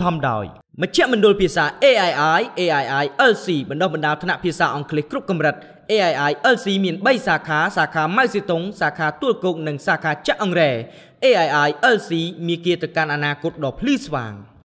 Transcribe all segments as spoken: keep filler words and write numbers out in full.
มดอยมาเชื่อมันโดยภาษา เอ ไอ ไอ เอ ไอ ไอ แอล ซี บรรดาบรรดาธนภาษาอังกฤษกรุบกำรัด เอ ไอ ไอ แอล ซี มีใบสาขาสาขาไม้สิตงสาขาตัวกงหนึ่งสาขาจักอังเร เอ ไอ ไอ แอล ซี มีเกียรติการอนาคตดอกพลีสว่าง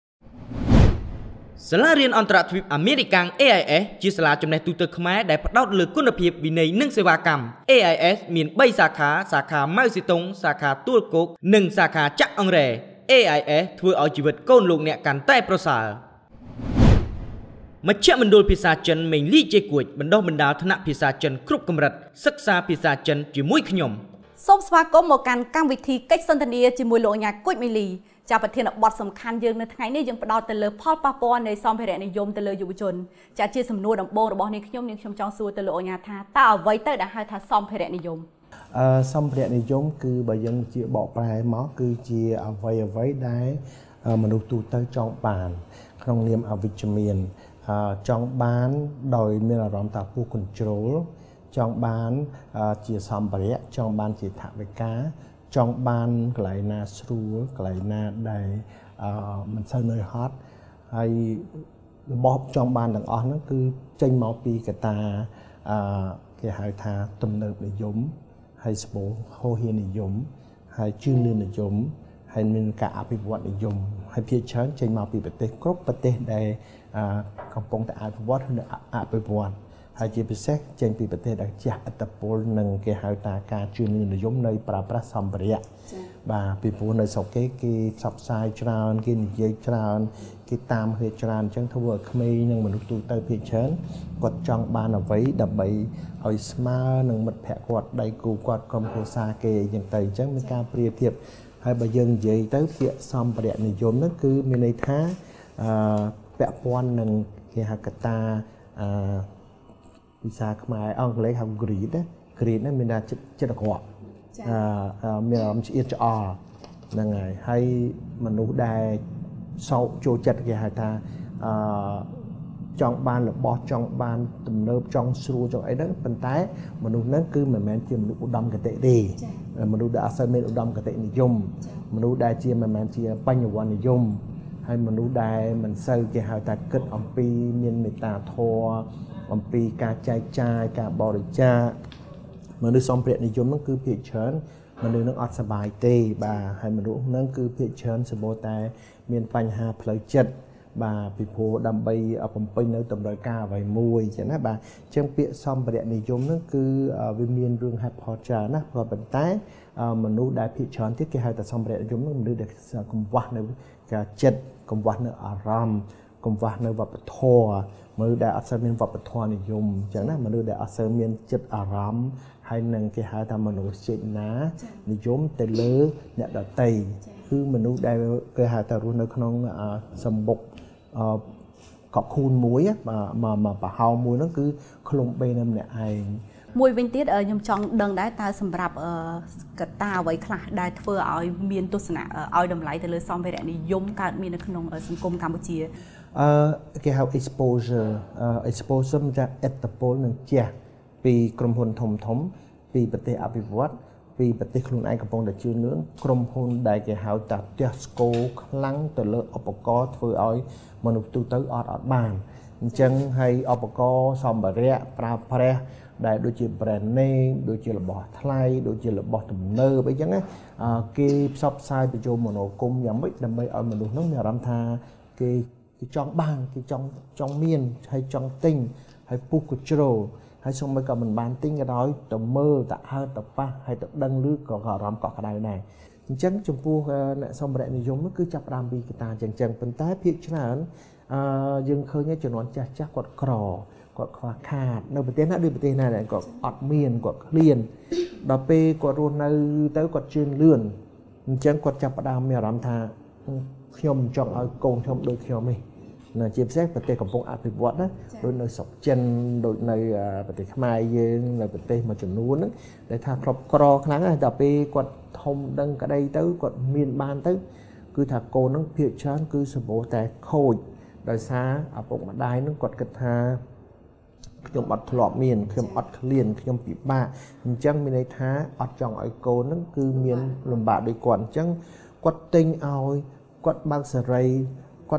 สลาเรียนอันตรทวีปอเมริกัน เอ ไอ เอส จีสลาจำแนกตุตขมายได้พัฒนาเลือกคุณภาพวินัยนึ่งเสวากรรม เอ ไอ เอส มีใบสาขาสาขาไม้สิตงสาขาตัวกงหนึ่งสาขาจักอังเร เอ ไอ เอส ធ្វើឲ្យជីវិតកូនលោកអ្នកកាន់តែប្រសើរមជ្ឈមណ្ឌលភាសាចិនមេងលីជេគួចបណ្ដុះបណ្ដាលថ្នាក់ភាសាចិនគ្រប់កម្រិតសិក្សាភាសាចិនជាមួយខ្ញុំសូមស្វាគមន៍មកកាន់កម្មវិធីកិច្ចសន្ទនាជាមួយលោកអញ្ញាគួចមីលីចាប្រធានបទសំខាន់យើងនៅថ្ងៃនេះយើងផ្ដោតទៅលើផលប៉ះពាល់នៃសម្ភារៈនិយមទៅលើយុវជនចាជាសំណួរដំបូងរបស់នាងខ្ញុំនាងខ្ញុំចង់សួរទៅលោកអញ្ញាថាតើអ្វីទៅដែលហៅថាសម្ភារៈនិយមអឺសម្ភារៈនិយមគឺបើយើងជាបកប្រែមកគឺជាអ្វីអ្វីដែលមនុស្សទូទៅចង់បានក្នុងនាមអវិជ្ជមានចង់បានដោយមានអារម្មណ៍ថាពុះ control ចង់បានជាសម្ភារៈចង់បានជាថវិកាចង់បានកន្លែងណាស្រួលកន្លែងណាដែលមិនសូវនឿយហត់ហើយរបបចង់បានទាំងអស់ហ្នឹងគឺចេញមកពីកត្តាគេហៅថាទំនើបនិយមហើយស្បូរហូរហៀនិយមហើយជឿនលឿននិយមហើយមានការអភិវឌ្ឍនិយមហើយភាគច្រើនចេញមកពីប្រទេសគ្រប់ប្រទេសដែលកំពុងតែអភិវឌ្ឍឬអភិវឌ្ឍហើយជាពិសេសចេញពីប្រទេសដែលជះឥទ្ធិពលនឹងគេហៅថាការជឿនលឿននិយមនៅប្រើប្រាស់សម្ភារៈបាទពីព្រោះនៅស្រុកគេគេផ្សព្វផ្សាយច្រើនគេនិយាយច្រើនគេតាមហេតុច្រើនអញ្ចឹងធ្វើឲ្យក្មេងនិងមនុស្សទូទៅភាគច្រើនគាត់ចង់បានអ្វីដើម្បីឲ្យស្មើនឹងមិត្តភ័ក្តិគាត់ដៃគូគាត់ក្រុមគ្រួសារគេអញ្ចឹងទៅអញ្ចឹងមានការប្រៀបធៀបហើយបើយើងនិយាយទៅពាក្យសម្ភារៈនិយមហ្នឹងគឺមានន័យថាអឺពាក់ព័ន្ធនឹងគេហៅកតាអឺភាសាខ្មែរអង់គ្លេសហៅ greed ណា greed ហ្នឹងមានថាចិត្តអាក្រក់អឺមានអារម្មណ៍ឆ្អៀតឆ្អល់ហ្នឹងហើយហើយមនុស្សដែលសោកចូលចិត្តគេហៅថាអឺចង់បានរបស់ចង់បានទំនើបចង់ស្រួលចង់អីហ្នឹងប៉ុន្តែមនុស្សហ្នឹងគឺមិនមែនជាមនុស្សឧត្តមគតិទេមនុស្សដែលអត់សូវមានឧត្តមគតិនិយមមនុស្សដែលជាមិនមែនជាបញ្ញវន្តនិយមហើយមនុស្សដែលមិនសូវគេហៅថាគិតអំពីមានមេត្តាធម៌អំពីការចែកចាយការបរិច្ចាគមនុស្សសម្ភារៈនិយមហ្នឹងគឺភាគច្រើនមនុស្សនឹងអត់សុបាយទេបាទហើយមនុស្សហ្នឹងគឺភាគច្រើនសម្បូរតែមានបញ្ហាផ្លូវចិត្តបាទពីព្រោះដើម្បីបំពេញនៅតម្រូវការអ្វីមួយអញ្ចឹងណាបាទអញ្ចឹងពាក្យសម្ភារៈនិយមហ្នឹងគឺវាមានរឿងហេតុផលច្រើនណាព្រោះប៉ុន្តែមនុស្សដែលភាគច្រើនទៀតគេហៅថាសម្ភារៈនិយមហ្នឹងមនុស្សដែលកង្វះនៅការចិត្តកង្វះនៅអារម្មណ៍កង្វះនៅវប្បធម៌មនុស្សដែលអត់សូវមានវប្បធម៌និយមអញ្ចឹងណាមនុស្សដែលអត់សូវមានចិត្តអារម្មណ៍ហើយនឹងគេហៅថាមនុស្សចេតនានិយមទៅលើអ្នកដទៃគឺមនុស្សដែលគេហៅថារស់នៅក្នុងសម្បុកកប់ខូនមួយមកមកប្រហោងមួយហ្នឹងគឺខ្លុំបេនៅម្នាក់ឯងមួយវិញទៀតខ្ញុំចង់ដឹងដែរតើសម្រាប់កត្តាអ្វីខ្លះដែលធ្វើឲ្យមានទស្សនៈឲ្យតម្លៃទៅលើសម្ភារៈនិយមកើតមាននៅក្នុងសង្គមកម្ពុជាអឺគេហៅ exposure exposure មានតែឥទ្ធិពលនឹងជះពីក្រុមហ៊ុនធំធំពីប្រទេសអភិវឌ្ឍពីប្រទេសខ្លួនឯងកំពុងតែជឿនលឿនក្រុមហ៊ុនដែលគេហៅថាផ្ទះស្គរខ្លាំងទៅលើឧបករណ៍ធ្វើឲ្យមនុស្សទូទៅអត់អត់បានអញ្ចឹងហើយឧបករណ៍សម្ភារៈប្រើប្រាស់ដែលដូចជា brand name ដូចជារបស់ថ្លៃដូចជារបស់ទំនើបអីចឹងណាគេផ្សព្វផ្សាយបញ្ចូលមនោគមយ៉ាងម៉េចដើម្បីឲ្យមនុស្សនោះមានអារម្មណ៍ថាគេគេចង់បានគេចង់ចង់មានហើយចង់ទិញហើយពុះក៏ជ្រោហើយសូម្បីក៏មិនបានទិញក៏ដោយទៅមើលទៅអើទៅប៉ះហើយទៅដឹងឬក៏អារម្មណ៍កក់ក្ដៅដែរអញ្ចឹងចំពោះអ្នកសម្ភារៈនិយមនោះគឺចាប់ផ្ដើមពីកត្តាអញ្ចឹងប៉ុន្តែភាគច្រើនអឺយើងឃើញជំនាន់ចាស់ចាស់គាត់ក្រគាត់ខ្វះខាតនៅប្រទេសណាដូចប្រទេសណាដែរគាត់អត់មានគាត់ឃ្លានដល់ពេលគាត់រស់នៅទៅគាត់ជឿនលឿនអញ្ចឹងគាត់ចាប់ផ្ដើមមានអារម្មណ៍ថាខ្ញុំចង់ឲ្យកូនខ្ញុំដូចខ្ញុំនេះនៅជាពិសេសប្រទេសកំពុងអភិវឌ្ឍណាដូចនៅស្រុកចិនដូចនៅប្រទេសខ្មែរយើងនៅប្រទេសមួយចំនួនហ្នឹងដែលថាក្របក្រខ្លាំងហើយដល់ពេលគាត់ធំដឹងក្តីទៅគាត់មានបានទៅគឺថាកូនហ្នឹងភាគច្រើនគឺសម្បូរតែខូចដោយសារឪពុកម្ដាយហ្នឹងគាត់គិតថាខ្ញុំអត់ធ្លាប់មានខ្ញុំអត់ឃ្លានខ្ញុំពិបាកអញ្ចឹងមានន័យថាអត់ចង់ឲ្យកូនហ្នឹងគឺមានលំបាកដូចគាត់អញ្ចឹងគាត់ទិញឲ្យគាត់បើកសេរីគាត់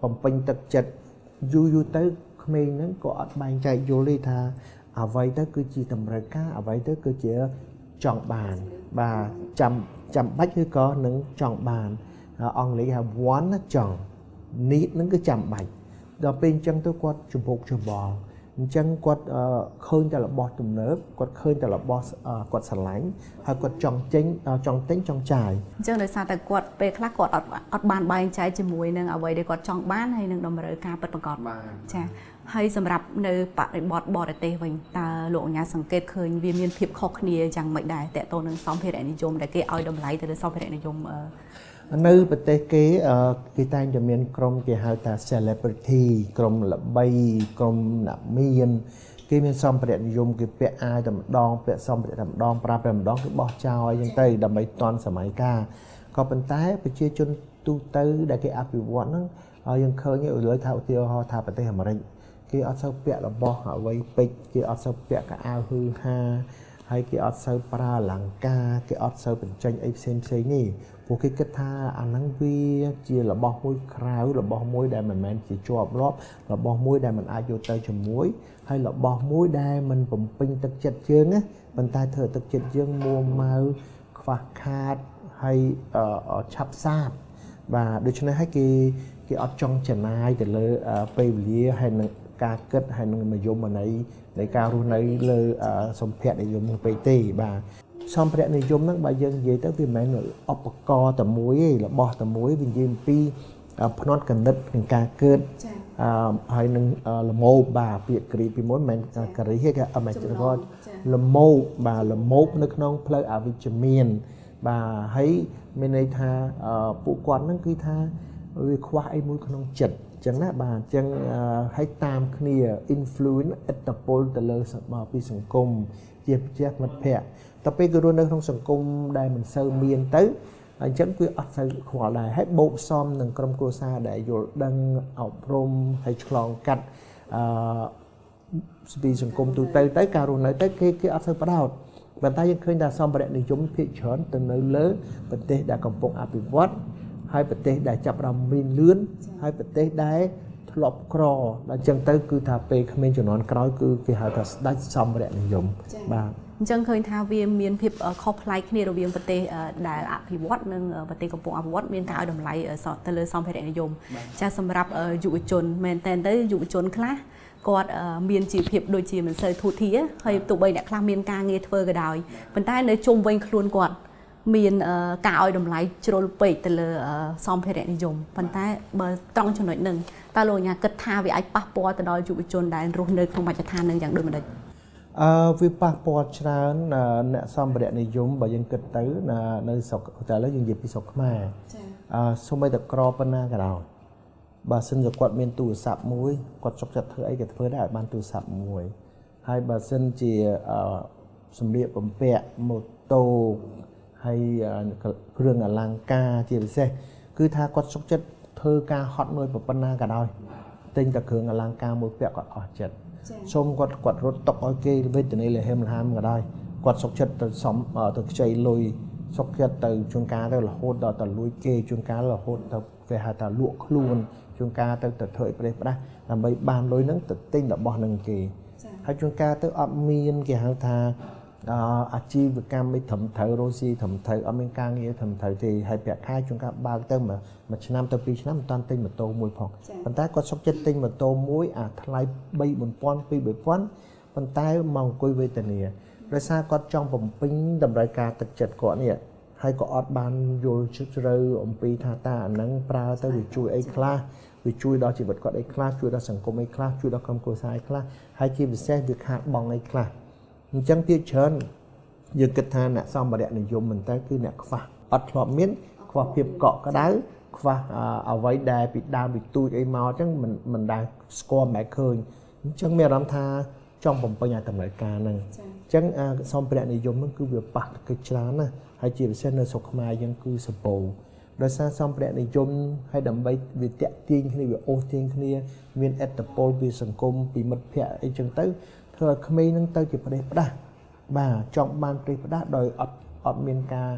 បំពេញទឹកចិត្តយូរយូរទៅក្មេងហ្នឹងក៏អត់បែងចែកយល់ទេថាអ្វីទៅគឺជាតម្រូវការអ្វីទៅគឺជាចង់បានបាទចាំចាំបាច់ឬក៏នឹងចង់បានអង់គ្លេសហៅ want ចង់ need ហ្នឹងគឺចាំបាច់ដល់ពេលអញ្ចឹងទៅគាត់ចំពុកច្បល់អញ្ចឹងគាត់ឃើញតែរបស់ទំនើបគាត់ឃើញតែរបស់គាត់ស្រឡាញ់ហើយគាត់ចង់ចេញចង់ទិញចង់ចាយអញ្ចឹងដោយសារតែគាត់ពេលខ្លះគាត់អត់អត់បានបែងចែកជាមួយនឹងអ្វីដែលគាត់ចង់បានហើយនឹងតម្រូវការពិតប្រាកដចាហើយសម្រាប់នៅបរិបទបរទេសវិញតើលោកអញ្ញាសង្កេតឃើញវាមានភាពខុសគ្នាយ៉ាងម៉េចដែរតើតើនឹងសម្ភារៈនិយមដែលគេឲ្យតម្លៃទៅលើសម្ភារៈនិយមនៅប្រទេសគេគេតែងតែមានក្រុមគេហៅថា celebrity ក្រុមល្បីក្រុមអ្នកមានគេមានសម្ភារៈនិយមគេពាក់អាវតែម្ដងពាក់សម្ភារៈតែម្ដងប្រើតែម្ដងគឺបោះចោលអញ្ចឹងទៅដើម្បីតន់សម័យកាលក៏ប៉ុន្តែប្រជាជនទូទៅដែលគេអភិវឌ្ឍហ្នឹងយើងឃើញលើថាឧទាហរណ៍ថាប្រទេសអាមេរិកគេអត់សូវពាក់របស់អ្វីពេជ្រគេអត់សូវពាក់កៅអៅហឺហាហើយគេអត់សូវប្រើអលង្ការគេអត់សូវបញ្ចេញអីផ្សេងផ្សេងនេះពួកគេគិតថាអាហ្នឹងវាជារបស់មួយក្រៅរបស់មួយដែលមិនមែនជាជាប់លាប់របស់មួយដែលមិនអាចយកទៅជាមួយហើយរបស់មួយដែលមិនបំពេញទឹកចិត្តយើងណាប៉ុន្តែធ្វើទឹកចិត្តយើងមួម៉ៅខ្វះខាតហើយឆាប់សាបបាទដូច្នេះហើយគេគេអត់ចង់ចំណាយទៅលើពេលវេលាហើយនឹងការគិតហើយនឹងមយមន័យនៃការរស់នៅលើសម្ភារៈនិយមពេកទេបាទសម្ភារៈនិយមហ្នឹងបើយើងនិយាយទៅវាមិនមែនឧបករណ៍តែមួយទេរបស់តែមួយវានិយាយអំពីភ្នាត់កណិតក្នុងការកើតអឺហើយនឹងលម៉ោបបាទពាក្យគ្រីពីមុនមិនមែនការីទេគេអមែរិកលម៉ោបបាទលម៉ោបនៅក្នុងផ្លូវអវិជ្ជមានបាទហើយមានន័យថាពួកគាត់ហ្នឹងគឺថាវាខ្វះអីមួយក្នុងចិត្តអញ្ចឹងណាបាទអញ្ចឹងឲ្យតាមគ្នា influence ឥទ្ធិពលទៅលើពីសង្គមជាជាមិត្តភ័ក្តិតែពេលគឺរស់នៅក្នុងសង្គមដែលមិនសូវមានទៅអញ្ចឹងគឺអត់សូវខ្វល់ដែរហើយបូកផ្សំនឹងក្រុមគ្រួសារដែលយល់ដឹងអប់រំហើយឆ្លងកាត់អឺពីសង្គមទូទៅទៅការរស់នៅទៅគេគេអត់សូវបដោតប៉ុន្តែយើងឃើញថាសម្ភារៈនិយមភាគច្រើនទៅនៅលើប្រទេសដែលកំពុងអភិវឌ្ឍហើយប្រទេសដែលចាប់ផ្ដើមមានលឿនហើយប្រទេសដែលធ្លាប់ក្រដល់អញ្ចឹងទៅគឺថាពេលក្មេងជំនាន់ក្រោយគឺគេហៅថាស្ដេចសម្ភារៈនិយមបាទអញ្ចឹងឃើញថាវាមានភាពខុសប្លែកគ្នារវាងប្រទេសដែលអភិវឌ្ឍនិងប្រទេសកំពុងអភិវឌ្ឍមានការឲ្យតម្លៃទៅលើសម្ភារៈនិយមចាសម្រាប់យុវជនមែនតើទៅយុវជនខ្លះគាត់មានជីវភាពដូចជាមិនសូវធូរធារហើយទោះបីអ្នកខ្លះមានការងារធ្វើក៏ដោយប៉ុន្តែនៅជុំវិញខ្លួនគាត់មានការឲ្យតម្លៃជ្រុលពេកទៅលើសម្ភារៈនិយមប៉ុន្តែបើត្រង់ចំណុចហ្នឹងតើលោកអញ្ញាគិតថាវាអាចប៉ះពាល់ទៅដល់យុវជនដែលរស់នៅក្នុងបច្ចុប្បន្នហ្នឹងយ៉ាងដូចម្ដេចអឺវាប៉ះពាល់ច្រើនអ្នកសម្ភារៈនិយមបើយើងគិតទៅនៅស្រុកតែឥឡូវយើងនិយាយពីស្រុកខ្មែរចាអឺសូម្បីតែក្រប៉ុណ្ណាក៏ដោយបើសិនជាគាត់មានទូរស័ព្ទមួយគាត់ចុកចិត្តធ្វើអីក៏ធ្វើដែរឲ្យបានទូរស័ព្ទមួយហើយបើសិនជាអឺសម្លៀកបំពាក់ម៉ូតូហើយគ្រឿងអលង្ការជាពិសេសគឺថាគាត់សុខចិត្តធ្វើការហត់នឿយប៉ុណ្ណាក៏ដោយទិញតែគ្រឿងអលង្ការមួយពាក់គាត់អស់ចិត្តសូមគាត់គាត់រត់តុកឲ្យគេវេទនាលហេមលហាមក៏ដោយគាត់សុខចិត្តទៅសំទៅខ្ចីលុយសុខចិត្តទៅជួនកាលទៅរហូតដល់ទៅលួចគេជួនកាលរហូតទៅគេហៅថាលក់ខ្លួនជួនកាលទៅទៅធ្វើឲ្យប្រេះផ្ដាស់ដើម្បីបានលុយហ្នឹងទៅទិញរបស់នឹងគេហើយជួនកាលទៅអត់មានគេហៅថាអាជីវកម្មមិនត្រឹមត្រូវរស់ស៊ីត្រឹមត្រូវអត់មានការងារត្រឹមត្រូវទេហើយប្រាក់ខែជួនកាលបើកទៅមួយឆ្នាំទៅពីរឆ្នាំមិនតាន់ទិញម៉ូតូមួយផងប៉ុន្តែគាត់សុខចិត្តទិញម៉ូតូមួយអាថ្លៃបីបួនពាន់ពីរបីពាន់ប៉ុន្តែមកអង្គុយវេទនាដោយសារគាត់ចង់បំពេញតម្រូវការទឹកចិត្តគាត់នេះហើយក៏អត់បានយល់ជ្រៅអំពីថាតើអាហ្នឹងប្រើទៅវាជួយអីខ្លះវាជួយដល់ជីវិតគាត់អីខ្លះជួយដល់សង្គមអីខ្លះជួយដល់ក្រុមគ្រួសារអីខ្លះហើយជាពិសេសវាខាតបង់អីខ្លះអញ្ចឹងភាគច្រើនយើងគិតថាអ្នកសម្ភារៈនិយមមិនទៅគឺអ្នកខ្វះអត់ធ្លាប់មានខ្វះភាពកក់ក្ដៅខ្វះអ្វីដែលពីដើមពីទូចអីមកអញ្ចឹងមិនមិនដែលស្គាល់មិនឃើញអញ្ចឹងមានអារម្មណ៍ថាចង់បំពេញអាតម្រូវការហ្នឹងអញ្ចឹងសម្ភារៈនិយមហ្នឹងគឺវាប៉ះកិច្ចច្រើនណាស់ហើយជាពិសេសនៅស្រុកខ្មែរយើងគឺសបោដោយសារសម្ភារៈនិយមហើយដើម្បីវាតាក់ទាញគ្នាវាអូសទាញគ្នាមានឥទ្ធិពលពីសង្គមពីមិត្តភ័ក្តិអីចឹងទៅធ្វើឲ្យក្មេងហ្នឹងទៅជាប្រទេសផ្ដាស់បាទចង់បានប្រទេសផ្ដាស់ដោយអត់អត់មានការ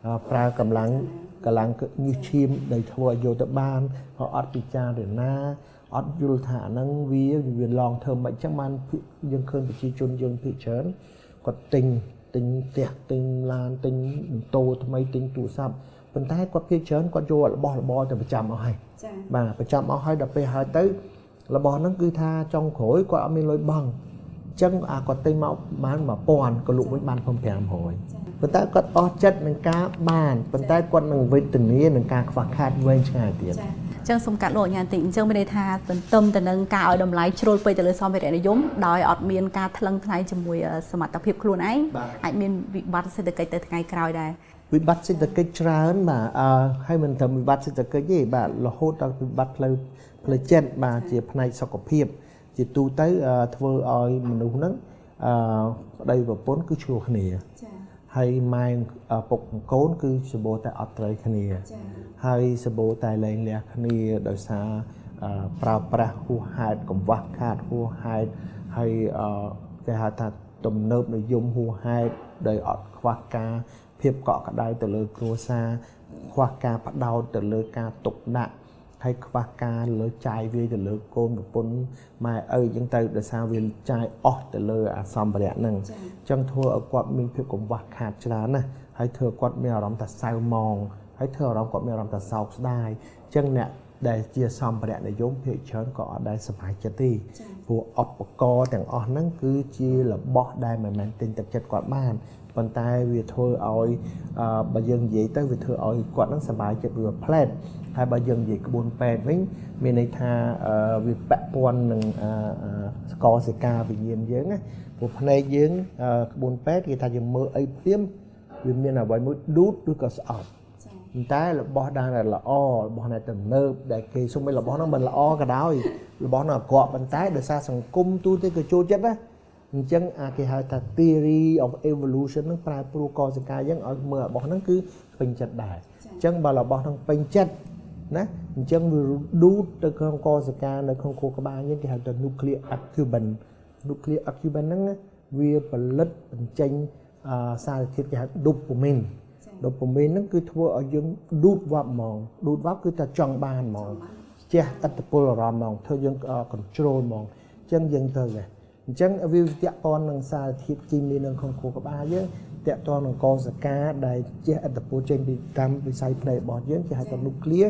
ប្រើកម្លាំងកម្លាំងញើសឈាមដែលធ្វើឲ្យយកទៅបានក៏អត់ពិចារណាអត់យល់ថាអាហ្នឹងវាវាឡងធ្វើមិនអញ្ចឹងបានយើងឃើញប្រជាជនយើងភាគច្រើនគាត់ទិញទិញផ្ទះទិញឡានទិញម៉ូតូថ្មីទិញទូរស័ព្ទប៉ុន្តែគាត់ភាគច្រើនគាត់យករបស់របរទៅប្រចាំអស់ហើយចា៎បាទប្រចាំអស់ហើយដល់ពេលហើយទៅរបស់ហ្នឹងគឺថាចុងក្រោយគាត់អត់មានលុយបង់អញ្ចឹងអាគាត់ទិញមកបានមួយពាន់ក៏លក់វិញបាន500ប៉ុន្តែគាត់អស់ចិត្តនឹងការបានប៉ុន្តែគាត់នឹងវេទនានឹងការខ្វះខាតវែងឆ្ងាយទៀតចឹងសូមកាត់លោកញ៉ាំតិចអញ្ចឹងមានន័យថាទន្ទឹមទៅនឹងការឲ្យតម្លៃជ្រុលពេកទៅលើសម្ភារៈនិយមដោយអត់មានការថ្លឹងថ្លែងជាមួយសមត្ថភាពខ្លួនឯងអាចមានវិបត្តិសេដ្ឋកិច្ចទៅថ្ងៃក្រោយដែរវិបត្តិសេដ្ឋកិច្ចច្រើនបាទអឺហើយមិនត្រឹមវិបត្តិសេដ្ឋកិច្ចទេបាទរហូតដល់វិបត្តិផ្លូវផ្លូវចិត្តបាទជាផ្នែកសុខភាពជាទូទៅធ្វើឲ្យមនុស្សហ្នឹងអឺប្តីប្រពន្ធគឺឆ្លោះគ្នាចា៎ហើយម៉ែពុកកូនគឺសម្បូរតែអត់ត្រូវគ្នាហើយសម្បូរតែលែងលះគ្នាដោយសារប្រើប្រាស់ហួសហេតុកង្វះខាតហួសហេតុហើយគេហៅថាទំនើបនិយមហួសហេតុដោយអត់ខ្វះការភាពកក់ក្ដៅទៅលើគ្រួសារខ្វះការបដោតទៅលើការទុកដាក់ហើយខ្វះការលើចាយវាទៅលើកូនប្រពន្ធម៉ែឪអញ្ចឹងទៅដោយសារវាចាយអស់ទៅលើអាសម្ភារៈហ្នឹងអញ្ចឹងធ្វើឲ្យគាត់មានភាពកង្វះខាតច្រើនណាស់ហើយធ្វើគាត់មានអារម្មណ៍ថាសៅហ្មងហើយធ្វើអារម្មណ៍គាត់មានអារម្មណ៍ថាសោកស្ដាយអញ្ចឹងអ្នកដែលជាសម្ភារៈនិយមភាគច្រើនក៏អត់ដែលសប្បាយចិត្តទេព្រោះឧបករណ៍ទាំងអស់ហ្នឹងគឺជារបស់ដែលមិនមែនទិញទឹកចិត្តគាត់បានប៉ុន្តែវាធ្វើឲ្យបើយើងនិយាយទៅវាធ្វើឲ្យគាត់នឹងសប្បាយចិត្តវាផ្លែតហើយបើយើងនិយាយក្បួនពេទ្យវិញមានន័យថាវាពាក់ព័ន្ធនឹងស្កសិកាវិញ្ញាណយើងណាព្រោះភ្នែកយើងក្បួនពេទ្យគេថាយើងមើលអីភ្លាមវាមានអ្វីមួយឌូតឬក៏ស្អប់ប៉ុន្តែរបស់ដែលល្អរបស់ដែលទំនើបដែលគេសុំឲ្យរបស់ហ្នឹងមិនល្អក៏ដោយរបស់ហ្នឹងអាក្រក់ប៉ុន្តែដោយសារសង្គមទូទៅក៏ចូលចិត្តណាអញ្ចឹងអាគេហៅថា theory of evolution ហ្នឹងប្រែប្រួលកសិកាយើងឲ្យមើលរបស់ហ្នឹងគឺពេញចិត្តដែរអញ្ចឹងបើរបស់ហ្នឹងពេញចិត្តណាអញ្ចឹងវាឌូតទៅក្នុងកសិកានៅក្នុងខួរក្បាលយើងគេហៅថា nuclear accumbens nuclear accumbens ហ្នឹងវាផលិតបញ្ចេញសារធាតុគេហៅ dopamine dopamine ហ្នឹងគឺធ្វើឲ្យយើងឌូតវ៉ាប់ហ្មងឌូតវ៉ាប់គឺថាចង់បានហ្មងចេះឥទ្ធិពលអារម្មណ៍ហ្មងធ្វើយើង control ហ្មងអញ្ចឹងយើងទៅដែរអញ្ចឹងវាតាក់ទងនឹងសារធាតុគីមីនៅក្នុងខួរក្បាលយើងតាក់ទងនឹងកោសិកាដែលជះឥទ្ធិពលចេញពីតាមវិស័យភ្នែករបស់យើងគេហៅថា nuclear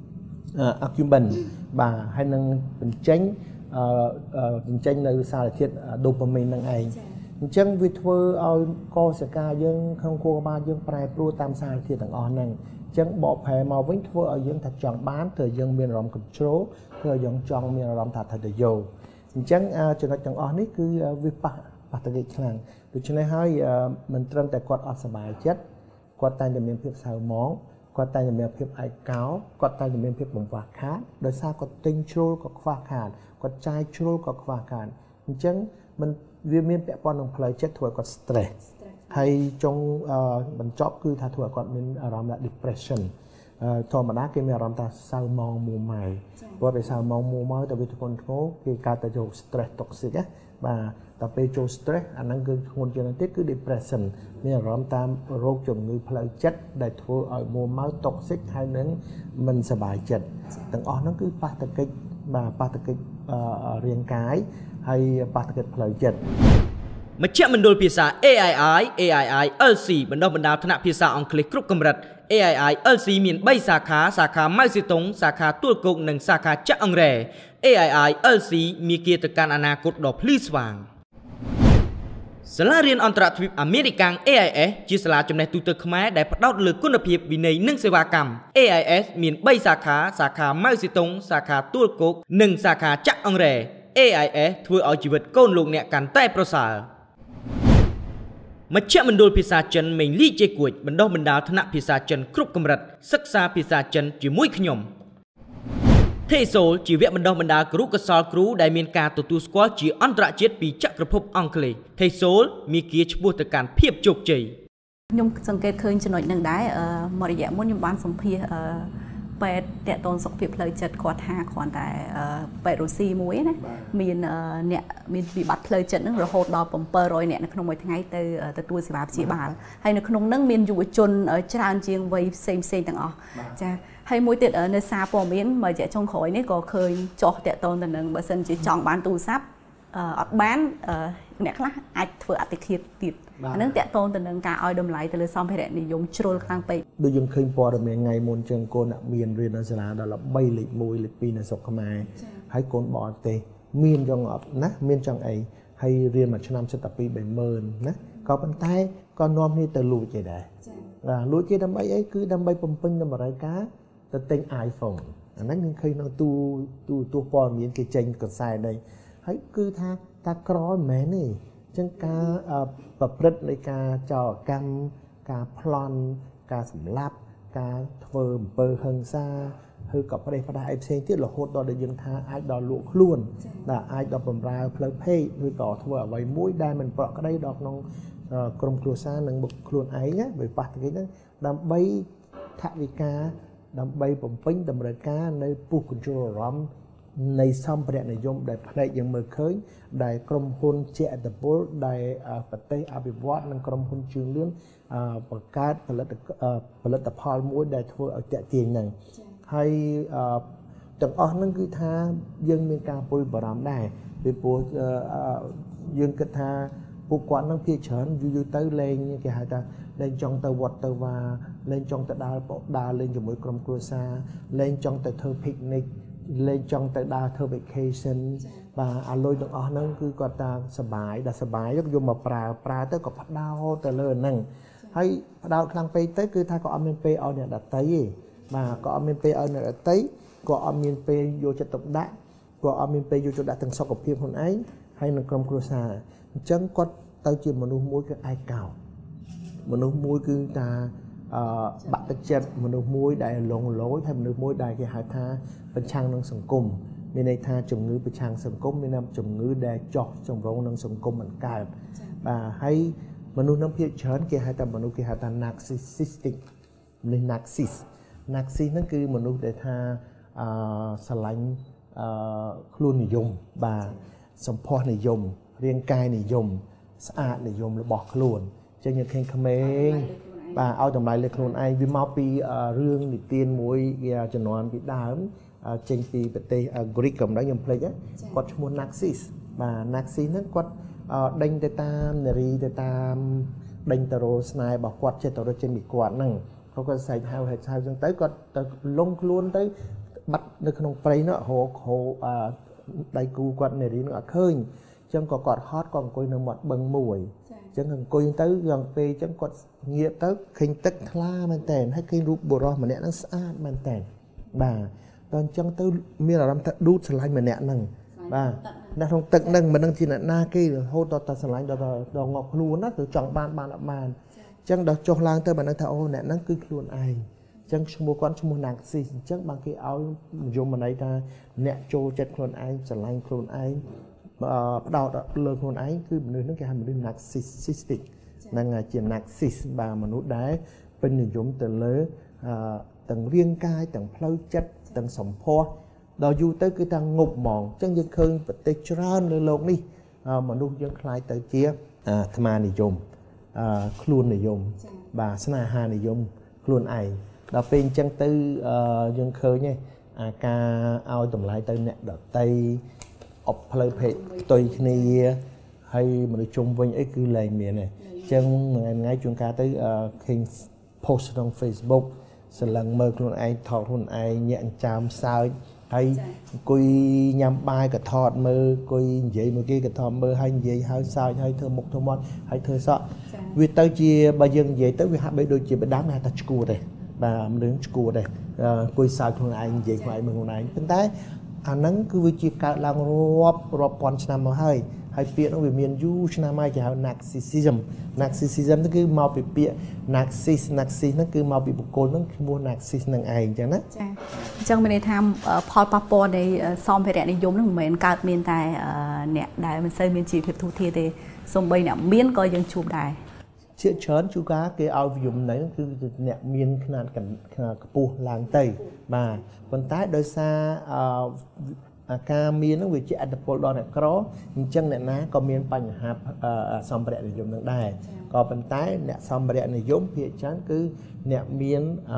accumbens បាទហើយនឹងបញ្ចេញបញ្ចេញនៅសារធាតុ dopamine នឹងឯងអញ្ចឹងវាធ្វើឲ្យកោសិកាយើងក្នុងខួរក្បាលយើងប្រែប្រួលតាមសារធាតុទាំងអស់ហ្នឹងអញ្ចឹងបកប្រែមកវិញធ្វើឲ្យយើងថាចង់បានធ្វើឲ្យយើងមានអារម្មណ៍ control ធ្វើឲ្យយើងចង់មានអារម្មណ៍ថាត្រូវទៅយកអញ្ចឹងចំណុចទាំងអស់នេះគឺវាប៉ះប៉ះទៅគេខ្លាំងដូច្នេះហើយមិនត្រឹមតែគាត់អត់សប្បាយចិត្តគាត់តែតែមានភាពសៅហ្មងគាត់តែតែមានភាពឯកោគាត់តែតែមានភាពបង្វះខាតដោយសារគាត់ទិញជ្រុលក៏ខ្វះខាតគាត់ចាយជ្រុលក៏ខ្វះខាតអញ្ចឹងមិនវាមានពាក់ព័ន្ធនឹងផ្លូវចិត្តធ្វើឲ្យគាត់ stress ហើយចុងបញ្ចប់គឺថាធ្វើឲ្យគាត់មានអារម្មណ៍ថា depression ធម្មតាគេមានអារម្មណ៍ថាសៅម៉ងមួម៉ៅគាត់ដោយសៅម៉ងមួម៉ៅតែវាធ្ងន់ធ្ងរគេកើតទៅចូល stress toxic ណាបាទដល់ពេលចូល stress អាហ្នឹងគឺធ្ងន់ជាងនេះទៀតគឺ depression មានអារម្មណ៍តាមរោគជំងឺផ្លូវចិត្តដែលធ្វើឲ្យមួម៉ៅ toxic ហើយនឹងមិនសប្បាយចិត្តទាំងអស់ហ្នឹងគឺប៉ះទង្គិចបាទប៉ះទង្គិចរាងកាយហើយប៉ះទង្គិចផ្លូវចិត្តមជ្ឈមណ្ឌលភាសា A I I A I I L C បណ្ដុះបណ្ដាលថ្នាក់ភាសាអង់គ្លេសគ្រប់កម្រិត A I I L C មាន3សាខាសាខាម៉ៅសេតុងសាខាទួលគោកនិងសាខាចាក់អង្រែ A I I L C មានគៀទៅកាន់អនាគតដ៏ភ្លឺស្វាងសាលារៀនអន្តរជាតិអាមេរិកាំង A I S ជាសាលាចំណេះទូទៅខ្មែរដែលផ្ដោតលើគុណភាពវិន័យនិងសេវាកម្ម A I S មាន3សាខាសាខាម៉ៅសេតុងសាខាទួលគោកនិងសាខាចាក់អង្រែ A I S ធ្វើឲ្យជីវិតកូនលោកអ្នកកាន់តែប្រសើរមជ្ឈមណ្ឌលភាសាចិនមេងលីជេគួចបណ្ដុះបណ្ដាលថ្នាក់ភាសាចិនគ្រប់កម្រិតសិក្សាភាសាចិនជាមួយខ្ញុំទេសូលជាវគ្គបណ្ដុះបណ្ដាលគ្រូកសលគ្រូដែលមានការទទួលស្គាល់ជាអន្តរជាតិពីចក្រភពអង់គ្លេសទេសូលមានគៀឆ្ពោះទៅកាន់ភាពជោគជ័យខ្ញុំសង្កេតឃើញចំណុចនឹងដែរមករយៈមុនខ្ញុំបានសម្ភាសពេទ្យតេតូនសុខភាពផ្លូវចិត្តគាត់ថាគ្រាន់តែពេទ្យរុស្ស៊ីមួយណាមានអ្នកមានវិបត្តិផ្លូវចិត្តហ្នឹងរហូតដល់seven hundredអ្នកនៅក្នុងមួយថ្ងៃទៅទទួលសេវាព្យាបាលហើយនៅក្នុងហ្នឹងមានយុវជនច្រើនជាងវ័យផ្សេងផ្សេងទាំងអស់ចាហើយមួយទៀតនៅសារព័ត៌មានមួយរយៈចុងក្រោយនេះក៏ឃើញចោះតេតូនទៅនឹងបើសិនជាចង់បានទូរស័ព្ទអត់បានអ្នកខ្លះអាចធ្វើអតិថិភាពទៀតអានឹងតេតូនទៅនឹងការឲ្យតម្លៃទៅលើសម្ភារៈនិយមជ្រុលខ្លាំងពេកដូចយើងឃើញព័ត៌មានថ្ងៃមុនចឹងកូនអ្នកមានរៀននៅសាលាដល់threeលេខoneលេខtwoនៅស្រុកខ្មែរហើយកូនបរទេសមានចង់អត់ណាមានចង់អីហើយរៀនមួយឆ្នាំសិតតែtwo threeម៉ឺនណាក៏ប៉ុន្តែក៏នាំគ្នាទៅលួចឯដែរបាទលួចគេដើម្បីអីគឺដើម្បីបំពេញតម្រូវការទៅទិញ iPhone អាហ្នឹងយើងឃើញនៅទូទូទូព័ត៌មានគេចេញកសែតដែរហើយគឺថាតាក្រមិនមែនទេអញ្ចឹងការប្រព្រឹត្តនៃការចោរកម្មការប្លន់ការសម្លាប់ការធ្វើអំពើហិង្សាឬក៏ប្រេះផ្ដាស់អីផ្សេងទៀតរហូតដល់ដែលយើងថាអាចដល់លក់ខ្លួនដែលអាចដល់បំរើផ្លូវភេទឬក៏ធ្វើអ្វីមួយដែលមិនប្រក្រតីដល់ក្នុងក្រុមគ្រួសារនិងបុគ្គលខ្លួនឯងណាវាប៉ះទៅគេហ្នឹងដើម្បីថវិកាដើម្បីបំពេញតម្រូវការនៅពុះកញ្ជ្រោលអារម្មណ៍នៃសម្ភារៈនិយមដែលផ្នែកយើងមើលឃើញដែលក្រុមហ៊ុនជាឥទ្ធិពលដែលប្រទេសអភិវឌ្ឍនិងក្រុមហ៊ុនជឿនលឿនបង្កើតផលិតផលិតផលមួយដែលធ្វើឲ្យតាក់ទាញហ្នឹងហើយទាំងអស់ហ្នឹងគឺថាយើងមានការព្រួយបារម្ភដែរពីព្រោះយើងគិតថាពួកគាត់នឹងភាគច្រើនយូរយូរទៅលេងគេហៅថាលេងចង់ទៅវត្តទៅវាលេងចង់ទៅដើរដើរលេងជាមួយក្រុមគ្រួសារលេងចង់ទៅធ្វើ picnic លេងចង់ទៅដើរធ្វើ vacation បាទអាលុយទាំងអស់ហ្នឹងគឺគាត់ថាសបាយដល់សបាយយកយកមកប្រើប្រើទៅក៏ផ្ដោតទៅលើហ្នឹងហើយផ្ដោតខ្លាំងពេកទៅគឺថាក៏អត់មានពេលឲ្យអ្នកដតីទេបាទក៏អត់មានពេលឲ្យអ្នកដតីក៏អត់មានពេលយកចិត្តទុកដាក់ក៏អត់មានពេលយកចិត្តទុកដាក់ទាំងសុខភាពខ្លួនឯងហើយនឹងក្រុមគ្រួសារអញ្ចឹងគាត់ទៅជាមនុស្សមួយគឺឯកោមនុស្សមួយគឺថាអឺបាក់ទឹកចិត្តមនុស្សមួយដែលលងលោចហើយមនុស្សមួយដែលគេហៅថាប្រឆាំងនឹងសង្គមមានន័យថាជំងឺប្រឆាំងសង្គមមានជំងឺដែលចោះចម្រុងនឹងសង្គមមិនកើតបាទហើយមនុស្សនឹងភាគច្រើនគេហៅថាមនុស្សគេហៅថា narcissistic មនុស្ស narciss narciss ហ្នឹងគឺមនុស្សដែលថាអឺស្រឡាញ់អឺខ្លួននិយមបាទសម្ផស្សនិយមរាងកាយនិយមស្អាតនិយមរបស់ខ្លួនអញ្ចឹងយើងឃើញក្មេងបាទឲ្យតម្លៃលើខ្លួនឯងវាមកពីរឿងនិទានមួយគេជំនាន់ពីដើមចេញពីប្រទេស Greek កំដៅខ្ញុំភ្លេចគាត់ឈ្មោះ Narcissus បាទ Narcissus ហ្នឹងគាត់ដេញទៅតាមនារីទៅតាមដេញទៅរកស្នេហ៍របស់គាត់ចិត្តទៅរកចេញពីគាត់ហ្នឹងគាត់គាត់សែកហៅហៅហៅចឹងទៅគាត់ទៅលងខ្លួនទៅបាត់នៅក្នុងព្រៃនោះរកហៅដៃគូគាត់នារីនោះអត់ឃើញអញ្ចឹងក៏គាត់ហត់ក៏អង្គុយនៅមាត់បឹងមួយអញ្ចឹងអង្គុយទៅយ៉ាងពេលអញ្ចឹងគាត់ងាកទៅឃើញទឹកថ្លាមែនតើហើយឃើញរូបបុរសម្នាក់ហ្នឹងស្អាតមែនតើបាទដល់អញ្ចឹងទៅមានអារម្មណ៍ថាឌូតស្រឡាញ់ម្នាក់ហ្នឹងបាទនៅក្នុងទឹកហ្នឹងមិនដឹងជាអ្នកណាគេរហូតដល់តែស្រឡាញ់ដល់ដល់ងាប់ខ្លួនណាគឺចង់បានបានអត់បានអញ្ចឹងដល់ចុះឡើងទៅមិនដឹងថាអូអ្នកហ្នឹងគឺខ្លួនឯងអញ្ចឹងឈ្មោះគាត់ឈ្មោះ Narcissus អញ្ចឹងបានគេឲ្យនិយមន័យថាអ្នកចូលចិត្តខ្លួនឯងស្រឡាញ់ខ្លួនឯងផ្ដោតលើខ្លួនឯងគឺមនុស្សហ្នឹងគេហៅមនុស្ស narcissistic ហ្នឹងហើយជា narciss បាទមនុស្សដែលពេញនិយមទៅលើទាំងរាងកាយទាំងផ្លូវចិត្តទាំងសម្ផស្សដល់យូរទៅគឺថាងប់ហ្មងអញ្ចឹងយើងឃើញប្រទេសច្រើនលើโลกនេះមនុស្សយើងខ្លាយទៅជាអាត្មានិយមខ្លួននិយមបាទស្នេហានិយមខ្លួនឯងដល់ពេលអញ្ចឹងទៅយើងឃើញឯអាការឲ្យតម្លៃទៅអ្នកដតីអបផ្លូវភេទផ្ទុយគ្នាហើយមនុស្សជុំវិញអីគឺលែងមានទេអញ្ចឹងថ្ងៃថ្ងៃជួនកាលទៅឃើញ post ក្នុង Facebook សន្លឹងមើលខ្លួនឯងថតខ្លួនឯងញាក់អញ្ចាមសើចហើយអង្គុយញ៉ាំបាយក៏ថតមើលអង្គុយនិយាយមួយគេក៏ថតមើលហើយនិយាយហើយសើចហើយធ្វើមុខធ្វើមាត់ហើយធ្វើសក់វាទៅជាបើយើងនិយាយទៅវាហាក់បីដូចជាបដាមគេហៅថាឈួតទេបាទមនុស្សឈួតទេអង្គុយសើចខ្លួនឯងនិយាយខ្លួនឯងមើលខ្លួនឯងប៉ុន្តែអាហ្នឹងគឺវាជាកើតឡើងរាប់រាប់ពាន់ឆ្នាំមកហើយហើយពាក្យនោះវាមានយូរឆ្នាំហើយគេហៅ narcissism narcissism ហ្នឹងគឺមកពីពាក្យ narciss narciss ហ្នឹងគឺមកពីបុគ្គលហ្នឹងឈ្មោះ narciss ហ្នឹងឯងអញ្ចឹងណាចាអញ្ចឹងមានន័យថាផលប៉ះពាល់នៃសម្ភារៈនិយមហ្នឹងមិនមែនកើតមានតែអ្នកដែលមិនសូវមានជីវភាពទូធាទេសូម្បីអ្នកមានក៏យើងជួបដែរជាច្រើនជួកាគេឲ្យវិយមណៃគឺអ្នកមានຂະຫນាតខ្ពស់ឡើងទៅបាទប៉ុន្តែដោយសារអាការមាននឹងវាជាអត្តពលដល់អ្នកក្រអញ្ចឹងអ្នកណាក៏មានបញ្ហាសម្ភារៈនិយមនឹងដែរក៏ប៉ុន្តែអ្នកសម្ភារៈនិយមភាគច្រើនគឺអ្នកមាន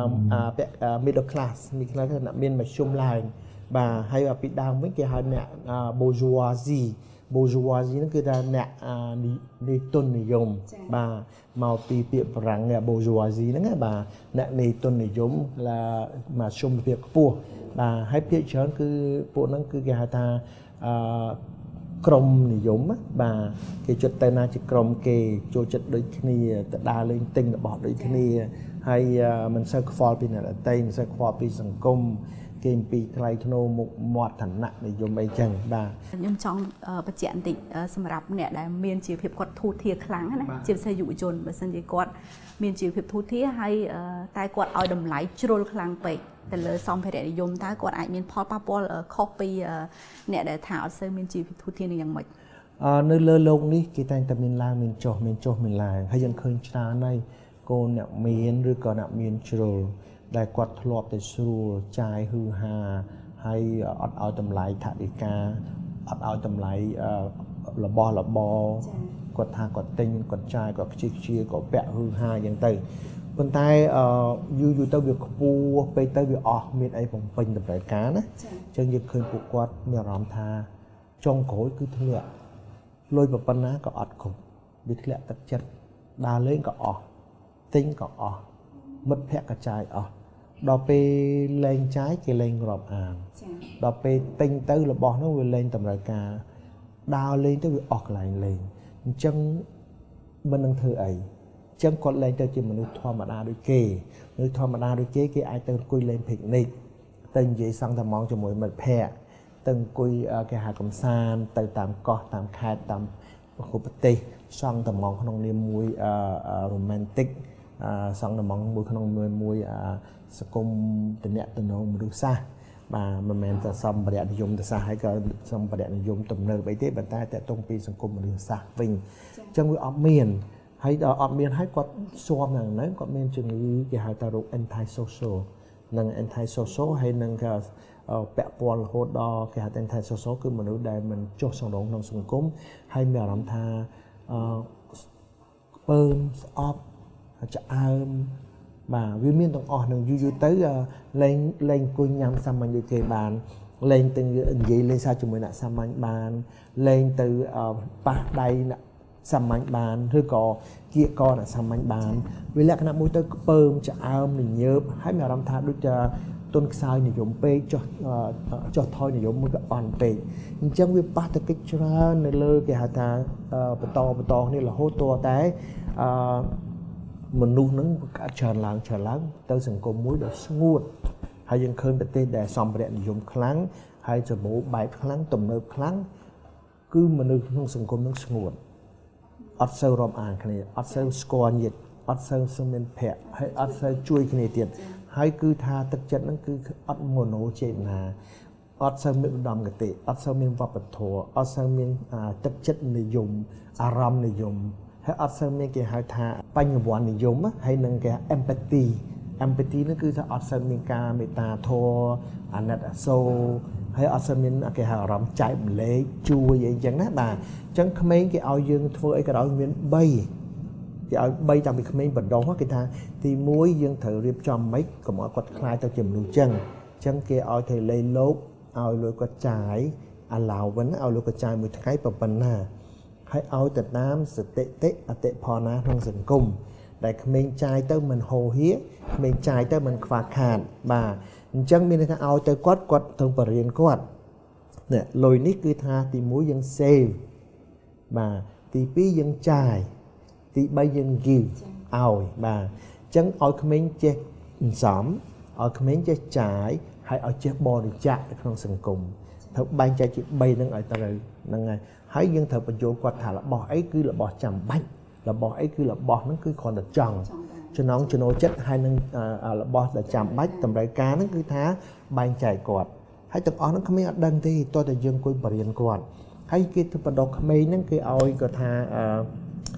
middle class មានខ្លះគឺអ្នកមានមធ្យមឡើងបាទហើយពីដើមវិញគេហៅអ្នក bourgeoisie bourgeoisie ហ្នឹងគឺថាអ្នកនីតិនិយមបាទមកពីពាក្យបារាំង bourgeoisie ហ្នឹងបាទអ្នកនីតិនិយមlàមធ្យមភាពខ្ពស់បាទហើយភាគច្រើនគឺពួកហ្នឹងគឺគេហៅថាអឺក្រុមនិយមបាទគេជិតទៅណាជាក្រុមគេចូលចិត្តដូចគ្នាទៅដើរលេងទិញរបស់ដូចគ្នាហើយមិនសូវខ្វល់ពីអ្នកដទៃមិនសូវខ្វល់ពីសង្គមគេពីថ្លៃធ្នូមុខមាត់ឋានៈនិយមអីចឹងបាទខ្ញុំចង់បញ្ជាក់បន្តិចសម្រាប់អ្នកដែលមានជីវភាពគាត់ធូរធារខ្លាំងណាជាពិសេសយុវជនបើសិនជាគាត់មានជីវភាពធូរធារហើយតែគាត់ឲ្យតម្លៃជ្រុលខ្លាំងពេកទៅលើសម្ភារៈនិយមតើគាត់អាចមានផលប៉ះពាល់ខុសពីអ្នកដែលថាអត់សូវមានជីវភាពធូរធារនេះយ៉ាងម៉េចអឺនៅលើโลกនេះគេតែងតែមានឡើងមានចុះមានចុះមានឡើងហើយយើងឃើញច្រើនហើយកូនអ្នកមានឬក៏អ្នកមានជ្រុលដែលគាត់ធ្លាប់តែស្រួលចាយហ៊ឺហាហើយអត់ឲ្យតម្លៃថវិកាអត់ឲ្យតម្លៃរបស់របរគាត់ថាគាត់ទិញគាត់ចាយគាត់ខ្ជិះខ្ជាគាត់ពាក់ហ៊ឺហាយ៉ាងទៅប៉ុន្តែយូរយូរទៅវាខ្ពស់ពេកទៅវាអស់មានអីបំពេញតម្រូវការណាអញ្ចឹងយើងឃើញពួកគាត់មានអារម្មណ៍ថាចុងក្រោយគឺធ្លាក់លុយប៉ុណ្ណាក៏អត់គ្រប់វាធ្លាក់ទឹកចិត្តដើរលេងក៏អស់ទិញក៏អស់មិត្តភ័ក្តិក៏ចាយអស់ដល់ពេលលេងចាយគេលេងរាប់អានដល់ពេលទិញទៅរបស់នោះវាលេងតម្រូវការដើរលេងទៅវាអស់កន្លែងលេងអញ្ចឹងមិននឹងធ្វើអីអញ្ចឹងគាត់លេងទៅជាមនុស្សធម្មតាដូចគេមនុស្សធម្មតាដូចគេគេអាចទៅអង្គុយលេងភិកនិកទៅនិយាយសង់តែម៉ោងជាមួយមិត្តភ័ក្តិទៅអង្គុយគេហៅកំសាន្តទៅតាមកោះតាមខេត្តតាមប្រទេសសង់តែម៉ោងក្នុងនាមមួយ romantic សង់តែម៉ោងមួយក្នុងមួយមួយសង្គមតំណែងតំណងមនុស្សសាស្ត្របាទមិនមែនតែសម្ភារៈនិយមទៅសាស្ត្រហើយក៏សម្ភារៈនិយមទំនើបអីទេប៉ុន្តែតកតងពីសង្គមមនុស្សសាស្ត្រវិញអញ្ចឹងវាអត់មានហើយដល់អត់មានហើយគាត់ស៊ាំយ៉ាងហ្នឹងគាត់មានជំងឺគេហៅថារោគ anti social និង anti social ហើយនឹងគេពាក់ព័ន្ធរហូតដល់គេហៅ anti social គឺមនុស្សដែលមិនចុះសម្រុងក្នុងសង្គមហើយមានអារម្មណ៍ថាអឺពើមស្អប់ឆ្អើមបាទវាមានទាំងអស់នឹងយូរយូរទៅលេងលេងអង្គុយញ៉ាំសាមញ្ញដូចគេបានលេងទៅនិយាយលេងសារជាមួយអ្នកសាមញ្ញបានលេងទៅប៉ះដៃអ្នកសាមញ្ញបានឬក៏គៀកកអ្នកសាមញ្ញបានវាលក្ខណៈមួយទៅខ្ពើមឆ្អើមញញើបហើយមានអារម្មណ៍ថាដូចជាទុនខ្សោយនិយមពេកចុះចុះថយនិយមមួយក៏អន់ពេកអញ្ចឹងវាប៉ះទៅកិច្ចច្រើននៅលើគេហៅថាបន្តបន្តនេះរហូតតតែអឺមនុស្សនឹងកើតច្រើនឡើងច្រើនឡើងទៅសង្គមមួយដ៏ស្ងួតហើយយើងឃើញប្រទេសដែលសម្ភារៈនិយមខ្លាំងហើយសម្បូរបែបខ្លាំងទំនើបខ្លាំងគឺមនុស្សក្នុងសង្គមនឹងស្ងួតអត់សូវរាប់អានគ្នាអត់សូវស្គាល់ញាតិអត់សូវសុំមានភ័ក្រហើយអត់សូវជួយគ្នាទៀតហើយគឺថាទឹកចិត្តហ្នឹងគឺអត់មនោចេតនាអត់សូវមានឧត្តមគតិអត់សូវមានវប្បធម៌អត់សូវមានទឹកចិត្តនិយមអារម្មណ៍និយមហើយអត់សូវមានគេហៅថាបញ្ញវន្តនិយមហើយនឹងគេ empathy empathy នោះគឺថាអត់សូវមានការមេត្តាធម៌អាណិតអាសូរហើយអត់សូវមានគេហៅអារម្មណ៍ចែកម្លែកជួយអីចឹងណាបាទអញ្ចឹងក្មេងគេឲ្យយើងធ្វើអីក៏ដោយមានបីគេឲ្យបីតាំងពីក្មេងបណ្ដុះគេថាទីមួយយើងត្រូវរៀបចំម៉េចកុំឲ្យគាត់ខ្លាចទៅជាមនុស្សចឹងអញ្ចឹងគេឲ្យទៅលេងលោកឲ្យលុយគាត់ចាយអាឡៅវិញឲ្យលុយគាត់ចាយមួយថ្ងៃប៉ុណ្ណាហើយឲ្យទៅតាមសតិតិអតិផរណាក្នុងសង្គមដែលក្មេងចាយទៅមិនហោហៀក្មេងចាយទៅមិនខ្វះខាតបាទអញ្ចឹងមានន័យថាឲ្យទៅគាត់គាត់ត្រូវបរៀនគាត់នេះលុយនេះគឺថាទីមួយយើង save បាទទីពីរយើងចាយទីបីយើង give ឲ្យបាទអញ្ចឹងឲ្យក្មេងចេះសំឲ្យក្មេងចេះចាយហើយឲ្យចេះបរិច្ចាគនៅក្នុងសង្គមត្រូវបែងចែកជាបីហ្នឹងឲ្យត្រូវហ្នឹងហើយហើយយើងត្រូវបញ្យល់គាត់ថារបស់អីគឺរបស់ចាំបាច់របស់អីគឺរបស់ហ្នឹងគឺគ្រាន់តែចង់ចំណងចំណូលចិត្តហើយនឹងរបស់ដែលចាំបាច់តម្រូវការហ្នឹងគឺថាបែងចែកគាត់ហើយទាំងអស់ហ្នឹងក្មេងអត់ដឹងទេតោះតែយើងអង្គុយបរៀនគាត់ហើយគេទៅបណ្ដុះក្មេងហ្នឹងគេឲ្យគាត់ថា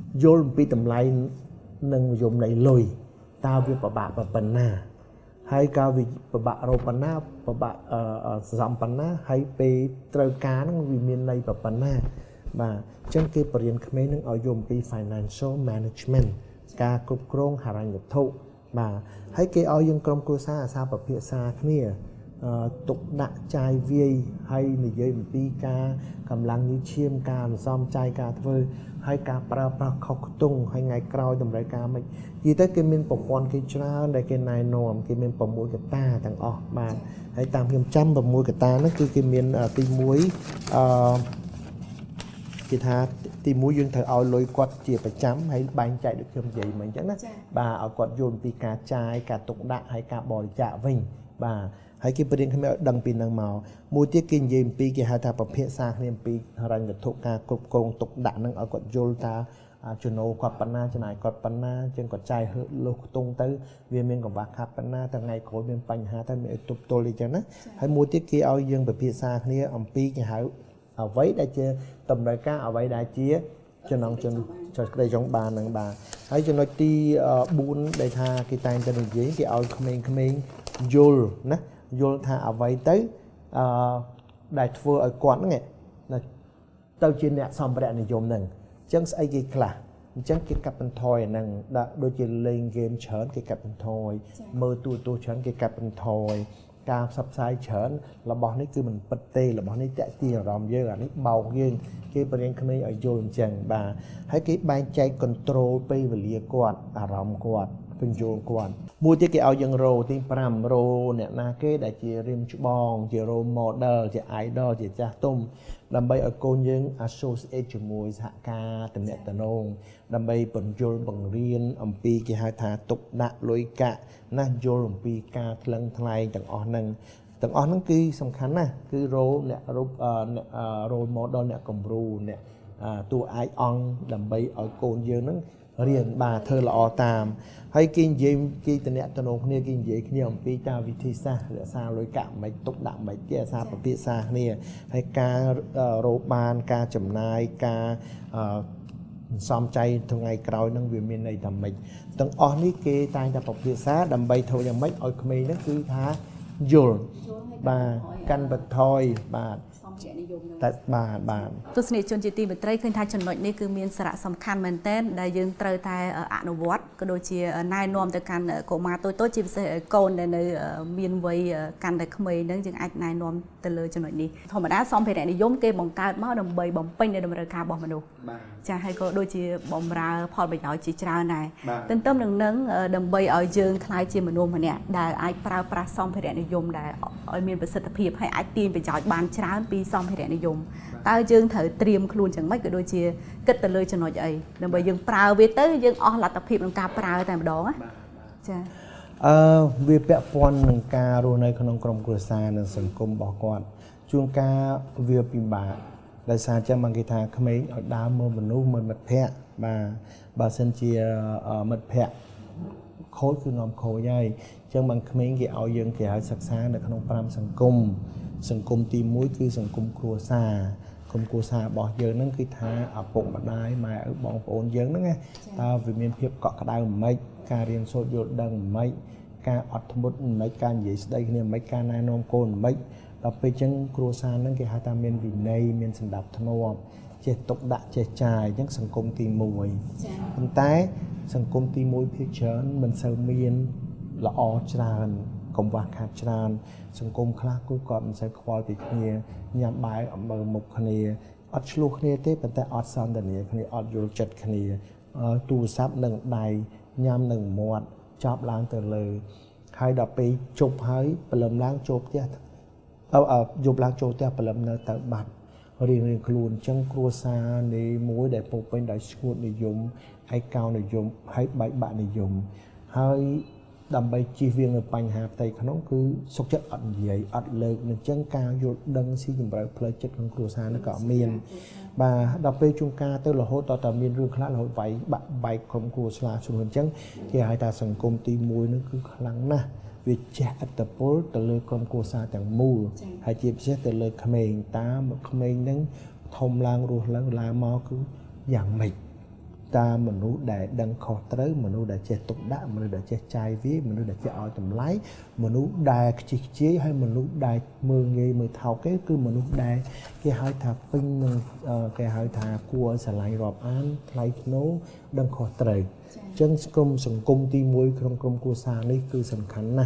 យល់អំពីតម្លៃនិងនិយមនៃលុយតើវាពិបាកប៉ុណ្ណាហើយក៏វាពិបាករកប៉ុណ្ណាពិបាកសន្សំប៉ុណ្ណាហើយពេលត្រូវការហ្នឹងវាមានន័យប៉ុណ្ណាបាទអញ្ចឹងគេបរៀនក្មេងនឹងឲ្យយល់អំពី financial management ការគ្រប់គ្រងហិរញ្ញវត្ថុបាទហើយគេឲ្យយើងក្រុមគ្រួសារអាសាពិភាក្សាគ្នាទុកដាក់ចាយវាយហើយនិយាយអំពីការកម្លាំងញើសឈាមការសន្សំចាយការធ្វើហើយការប្រើប្រាស់ខុសខ្ទង់ហើយថ្ងៃក្រោយតម្រូវការមិននិយាយទៅគេមានប្រព័ន្ធគេច្រើនដែលគេណែនាំគេមានប្រមូលកត្តាទាំងអស់បាទហើយតាមខ្ញុំចាំប្រមូលកត្តាហ្នឹងគឺគេមានទីមួយអឺគេថាទីមួយយើងត្រូវឲ្យលុយគាត់ជាប្រចាំហើយបែងចែកដូចខ្ញុំនិយាយមិញអញ្ចឹងណាបាទឲ្យគាត់យល់អំពីការចាយការទុកដាក់ហើយការបរិច្ចាគវិញបាទហើយគេបរៀនគ្នាឲ្យដឹងពីនឹងមកមួយទៀតគេនិយាយអំពីគេហៅថាប្រភេទសាគ្នាអំពីហិរញ្ញវត្ថុការគ្រប់គ្រងទុកដាក់នឹងឲ្យគាត់យល់ថាចំណូលគាត់ប៉ុណ្ណាចំណាយគាត់ប៉ុណ្ណាជាងគាត់ចាយលុះខ្ទង់ទៅវាមានកង្វះខាតប៉ុណ្ណាថ្ងៃក្រោយមានបញ្ហាទៅមានឲ្យទប់ទល់អីចឹងណាហើយមួយទៀតគេឲ្យយើងពិភាក្សាគ្នាអំពីគេហៅអ្វីដែលជាតម្រូវការអ្វីដែលជាចំណងជនចក្តីចង់បាននឹងបាទហើយចំណុចទីបួនដែលថាគេតែងតែនិយាយគេឲ្យក្មេងៗយល់ណាយល់ថាអ្វីទៅអឺដែលធ្វើឲ្យគាត់ហ្នឹងទៅជាអ្នកសម្ភារៈនិយមហ្នឹងអញ្ចឹងស្អីគេខ្លះអញ្ចឹងគេកាត់បន្ថយអាហ្នឹងដាក់ដូចជាលេងហ្គេមច្រើនគេកាត់បន្ថយមើលទូរទស្សន៍ច្រើនគេកាត់បន្ថយការផ្សព្វផ្សាយច្រើនរបស់នេះគឺមិនពិតទេរបស់នេះតាក់ទាញអារម្មណ៍យើងអានេះបោកយើងគេបរៀនក្មេងឲ្យយល់អញ្ចឹងបាទហើយគេបែងចែក control ពេលវេលាគាត់អារម្មណ៍គាត់ពន្យល់គាត់មួយទៀតគេឲ្យយើងរោទីប្រាំរោអ្នកណាគេដែលជារៀមច្បងជា role model ជា idol ជាចាស់ទុំដើម្បីឲ្យកូនយើង associate ជាមួយសហការតំណែងតំណងដើម្បីបញ្យល់បង្រៀនអំពីគេហៅថាទុកដាក់លុយកាក់ណាយល់អំពីការថ្លឹងថ្លែងទាំងអស់ហ្នឹងទាំងអស់ហ្នឹងគឺសំខាន់ណាស់គឺ role អ្នករូប role model អ្នកគំរូអ្នកតួឯកអង្គដើម្បីឲ្យកូនយើងហ្នឹងរៀនបាទធ្វើល្អតាមហើយគេនិយាយគេតំណែងតំណងគ្នាគេនិយាយគ្នាអំពីតាវិធីសាស្ត្ររក្សាលុយកាក់មិនទុកដាក់មិនគេអាសាពិភាក្សាគ្នាហើយការរោបានការចំណាយការសំចៃថ្ងៃក្រោយនឹងវាមានន័យថាម៉េចទាំងអស់នេះគេតែងតែពិភាក្សាដើម្បីធ្វើយ៉ាងម៉េចឲ្យក្មេងហ្នឹងគឺថាយល់បាទកាន់បន្ថយបាទតែបាទបាទទស្សនិកជនជាទីមេត្រីឃើញថាចំណុចនេះគឺមានសារៈសំខាន់មែនទែនដែលយើងត្រូវតែអនុវត្តក៏ដូចជាណែនាំទៅកាន់កុមារតូចៗជាពិសេសកូនដែលនៅមានវ័យកាន់តែក្មេងហ្នឹងយើងអាចណែនាំទៅលើចំណុចនេះធម្មតាសម្ភារៈនិយមគេបង្កើតមកដើម្បីបំពេញនៅតម្រូវការរបស់មនុស្សចាហើយក៏ដូចជាបំរើផលប្រយោជន៍ជាច្រើនដែរទន្ទឹមនឹងនឹងដើម្បីឲ្យយើងក្លាយជាមនុស្សម្នាក់ដែលអាចប្រើប្រាស់សម្ភារៈនិយមដែលឲ្យមានប្រសិទ្ធភាពហើយអាចទាញប្រយោជន៍បានច្រើនពីសម្ភារៈនិយមតើយើងត្រូវត្រៀមខ្លួនយ៉ាងម៉េចក៏ដូចជាគិតទៅលើចំណុចអីដើម្បីយើងប្រើវាទៅយើងអស់លទ្ធភាពក្នុងការប្រើតែម្ដងណាចាអឺវាពាក់ព័ន្ធនឹងការរស់នៅក្នុងក្រុមគ្រួសារនិងសង្គមរបស់គាត់ជួនកាលវាពិបាកដោយសារចឹងមកគេថាក្មេងឲ្យដើរមើលមនុស្សមើលមិត្តភ័ក្តិបាទបើសិនជាមិត្តភ័ក្តិខូចគឺនាំខូចហើយចឹងបងក្មេងគេឲ្យយើងគេឲ្យសិក្សានៅក្នុងប្រាំសង្គមសង្គមទីមួយគឺសង្គមគ្រួសារក្រុមគ្រួសាររបស់យើងហ្នឹងគឺថាឪពុកម្ដាយម៉ែឪបងប្អូនយើងហ្នឹងណាតើវាមានភាពកក់ក្ដៅមិនម៉េចការរៀនសូត្រយល់ដឹងមិនម៉េចការអត់ធ្មត់មិនម៉េចការនិយាយស្ដីគ្នាមិនម៉េចការណែនាំកូនមិនម៉េចដល់ពេលចឹងគ្រួសារហ្នឹងគេហៅថាមានវិន័យមានសណ្ដាប់ធ្នាប់ចេះទុកដាក់ចេះចាយអញ្ចឹងសង្គមទីមួយចា៎ប៉ុន្តែសង្គមទីមួយភាគច្រើនមិនសូវមានល្អច្រើនកង្វះខាតច្រើនសង្គមខ្លះគឺគាត់មិនសូវខ្វល់ពីគ្នាញ៉ាំបាយមើលមុខគ្នាអត់ឆ្លោះគ្នាទេប៉ុន្តែអត់សន្ទនាគ្នាអត់យល់ចិត្តគ្នាទូរស័ព្ទនឹងដៃញ៉ាំនឹងមាត់ចប់ឡើងទៅលើហើយដល់ពេលជប់ហើយព្រលឹមឡើងចូលផ្ទះអឺយប់ឡើងចូលផ្ទះព្រលឹមនៅទៅបាត់រៀងរៀងខ្លួនអញ្ចឹងគ្រួសារនៃមួយដែលពោពេញដោយឈួតនិយមឯកោនិយមហើយបែកបាក់និយមហើយដើម្បីជៀសវាងនៅបញ្ហាផ្ទៃក្នុងគឺសុខចិត្តអត់និយាយអត់លើកអញ្ចឹងការយល់ដឹងស៊ីជម្រៅផ្លូវចិត្តក្នុងគ្រួសារនោះក៏មានបាទដល់ពេលជួនកាលទៅរហូតដល់តែមានរឿងខ្លះរហូតវាយបាក់បែកក្រុមគ្រួសារជួនអញ្ចឹងគេហៅថាសង្គមទីមួយនោះគឺខ្លាំងណាស់វាជះឥទ្ធិពលទៅលើក្រុមគ្រួសារទាំងមូលហើយជាពិសេសទៅលើក្មេងតាមក្មេងហ្នឹងធំឡើងរស់ឡើងឡើងមកគឺយ៉ាងម៉េច ta mình nuôi để đăng khó tới mình nuôi để che tục đạ mình nuôi để che chai viết mình nuôi để che oi tầm lái mình nuôi đài chỉ chế hay mình nuôi đài mười ngày mười thao cái cứ mình nuôi đài cái hai thà pin cái hai thà cua xà lạnh rọp ăn lạnh nấu đăng khó tới chân công sừng công ty muối trong công cua xa này cứ sừng khánh nè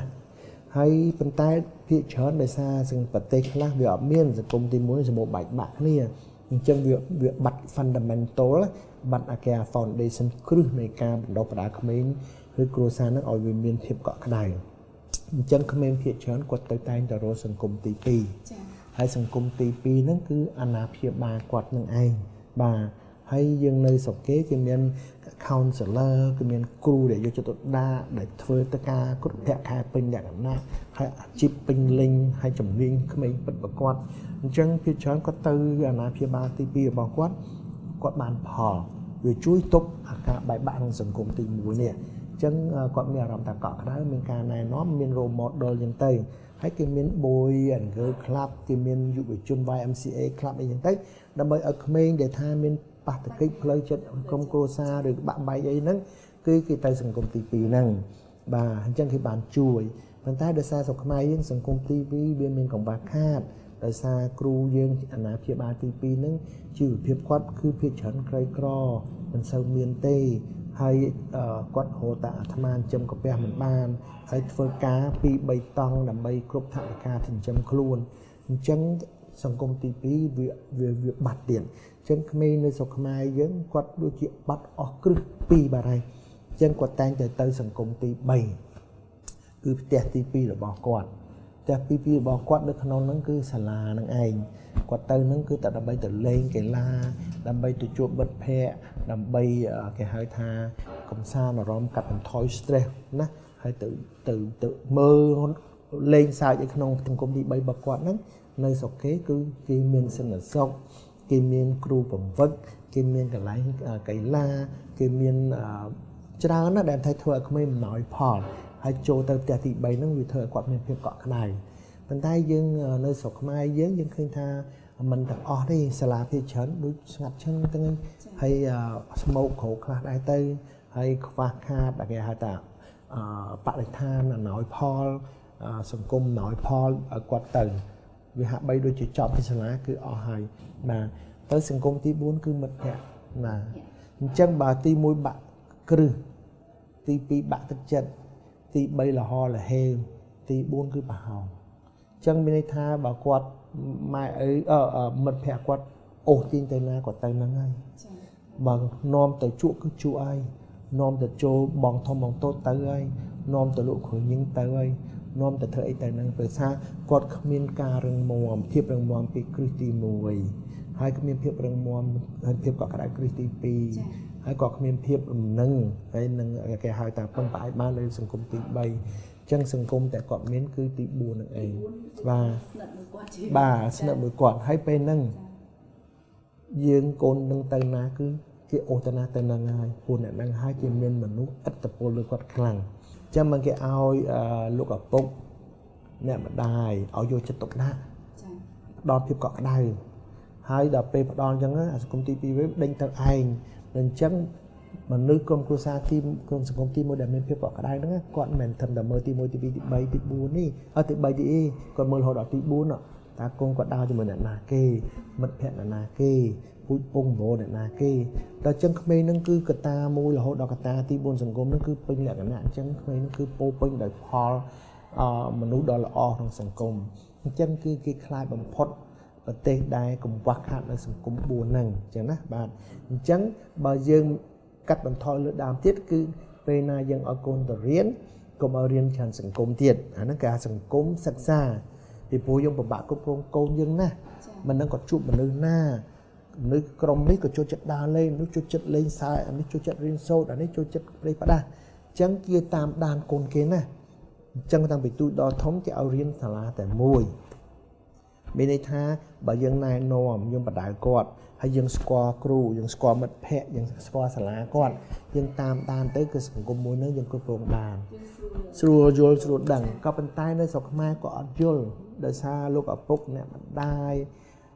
hay bên tay phía chớn để xa sừng bật tê khác việc ở miền sừng công ty muối sừng một bạch bạc này chân việc việc bật fundamentalบัตรอาแกฟอนเดชันครึ่งในการดอกประดาคเมนคือกรูซานักออยวิเมียนเทียบเกาะกระไดจังคเมนเพียรเชิญกดไตไตแต่โรสังคมตีปีให้สังคมตีปีนั่นคืออนาเพียบากวดนั่งไอบาให้ยังในสกเกตเมียนคาวน์เซลเลอร์คือเมียนครูเดี๋ยวจะตุดดาเดี๋ยวเฟอร์ตกากดแพะคายเป็นอย่างนั้นให้จิบเป็นลิงให้จำลิงคเมนปิดประกวดจังเพียรเชิญก็ตืออนาเพียบาตีปีบอกว่ากดบานพอวิช่วยตบอากาศใบบ้านสังคมตีมูเนี่ยจังกดมีอารมณ์ตะเกาะได้เมืองการในน้อมมีโรโมดอลยังเตยให้กินมีบอยอันเกิร์ลคลับกินมีอยู่วิจุนไวเอ็มซีเอคลับอย่างเตยดับเบิลอัลเคมเดี๋ยวท่ามีปัตตะกิเพลย์จัดกรมโกซาหรือบะใบยัยนั้นคือกิจสังคมตีปีนั่งบ่าจังคือบานช่วยมันใต้เดซาสกมัยยังสังคมตีปีเบียนเมียนของบาคาดโดยซาครูยังอนาเพียบาตีปีนึงชื่อเพียบควัดคือเพียบฉันไกรกรอมันเซาเมียนเต้ให้กวัดโหตาธมานจำกับแปะเหมือนบ้านให้เฟอร์กาปีใบตองดำใบครบถังกาถึงจำครูนจังสังคมตีปีเวียเวียเวียบัดเดียนจังไม่ในสกมัยยังกวัดด้วยเกี่ยบัดออกครึ่งปีบาไรจังกวัดแตงแต่เตยสังคมตีใบคือแต่ตีปีหรือบอกกวัดแต่ปีปีบอกกวัดในขนมนั้นคือสลานั่งเองกวัดเตยนั้นคือแต่ดำใบแต่เลงแก่ลาดำใบตัวจวบบัดแพะดำใบแก่หายทากำซาหน่อร้อมกัดเป็นทอยสเตรสนะให้ตื่นตื่นตื่นเมื่อเลงสายในขนมถึงกลมดีใบบอกกวัดนั้นในสกเกคือกิเมียนเสนอซอกกิเมียนครูผมวัดกิเมียนกับไหลไก่ลากิเมียนจรานะแดนไทยเธอเขาไม่หน่อยพอให้โจเตอร์แต่ตีใบนั่งวิเธอกวัดเมียนเพียบเกาะขนาดเป็นได้ยังในสกมัยยังยังเคยทามันแต่อ๋อได้สลาพิเชนดูสงัดเช่นตั้งให้สโมกโขคลาได้เตยให้ฟ้าคาดอะไรฮะแต่ปะได้ทานหน่อยพอสังคมหน่อยพอกวัดเตยวิหารใบโดยจุดจอบพิศนาคืออ๋อให้มาเตยสังคมที่บุญคือมันเนี่ยมาจังบาตีมวยบะกรึตีปีบะตัดจัดตีใบละฮอละเฮลตีบุญคือป่าวจังมีในท่าบากวัดไม่เออเออมันแผลกวัดโอ้จริงใจนะกวัดใจนั่งไงบางนอมแต่จุคือจุไอนอมแต่โจบองทอมบองโต๊ะเตยนอมแต่ลูกขยิงเตยนอมแต่เธอไอแต่นั่งเปิดซากวัดขมิ้นการังมอมเทียบรังมอมปีคริสตีมวยให้ขมิ้นเทียบรังมอมให้เทียบกับกระดาษคริสตีปีให้กวัดขมิ้นเทียบนั่งให้นั่งแกหายแต่ป้องปลายมาเลยสังคมตีใบจังสังคมแต่กอดเม้นคือตีบูนั่นเองว่าบ่าสนับมือกอดให้ไปนั่งยืนโกนนั่งเตยนาคือที่โอตนาเตยนางไงปูนั่นนั่งให้เกี่ยมเมียนเหมือนนุอัตโปลเลยกอดคลังจะมันแกเอาลูกกับปุ๊กเนี่ยมาได้เอาโยจะตกหน้าดอนพิบเกาะได้ให้ดับไปดอนจังนะสังคมตีปีไว้เด้งเตยเองนั่นจังมันนึกกรมกุศลทีมกรมสังคมทีมโมเดลเมนเพียบเกาะได้นะก่อนแมนทำแต่เมื่อทีโมทีบีทีใบทีบูนี่เอาทีใบทีเอก่อนเมื่อเราดอกทีบูนอ่ะตากงกอดดาวจะเหมือนนาเก้มัดแพะนาเก้ปุ้ยปุ่งโมนาเก้แต่จังขมิ้นนั่นคือกระตามูเราดอกกระตาทีบูนสังคมนั่นคือเป็นอย่างนั้นจังขมิ้นนั่นคือโปเป็นโดยพอมนุษย์ดอลอทางสังคมจังคือคล้ายบำพดประเทศใดกลุ่มวักขาดในสังคมบูนั่งจังนะบาดจังบายังกัดบรรทอยเลือดดำเทียดคือเป็นนายยังเอาโกนต่อเรียนก็มาเรียนชันสังคมเทียดอันนั้นการสังคมศึกษาที่ผู้ยังประบาดก็โกงโกงยังนะมันนั่งกดจุบมันนึกหน้านึกกรมนี้ก็โจจัดดาเล่นนึกโจจัดเล่นสายอันนี้โจจัดเรียนโซดอันนี้โจจัดเรียนปะดาจังเกียตามดานโกนเกนะจังต่างไปตู้ดอท้องจะเอาเรียนสาราแต่มวยไม่ในท่าบายังนายนอมยังประดายกอดให้ยังสกอร์ครูยังสกอร์มัดแพะยังสกอร์สลาก่อนยังตามตามเต้คือสังคมมวยเนื้อยังกระโปรงดานสรูโยลสรูดังก็เป็นใต้ในสกมาก็อัดโยลเดชาลูกอับปุ๊กเนี่ยมันได้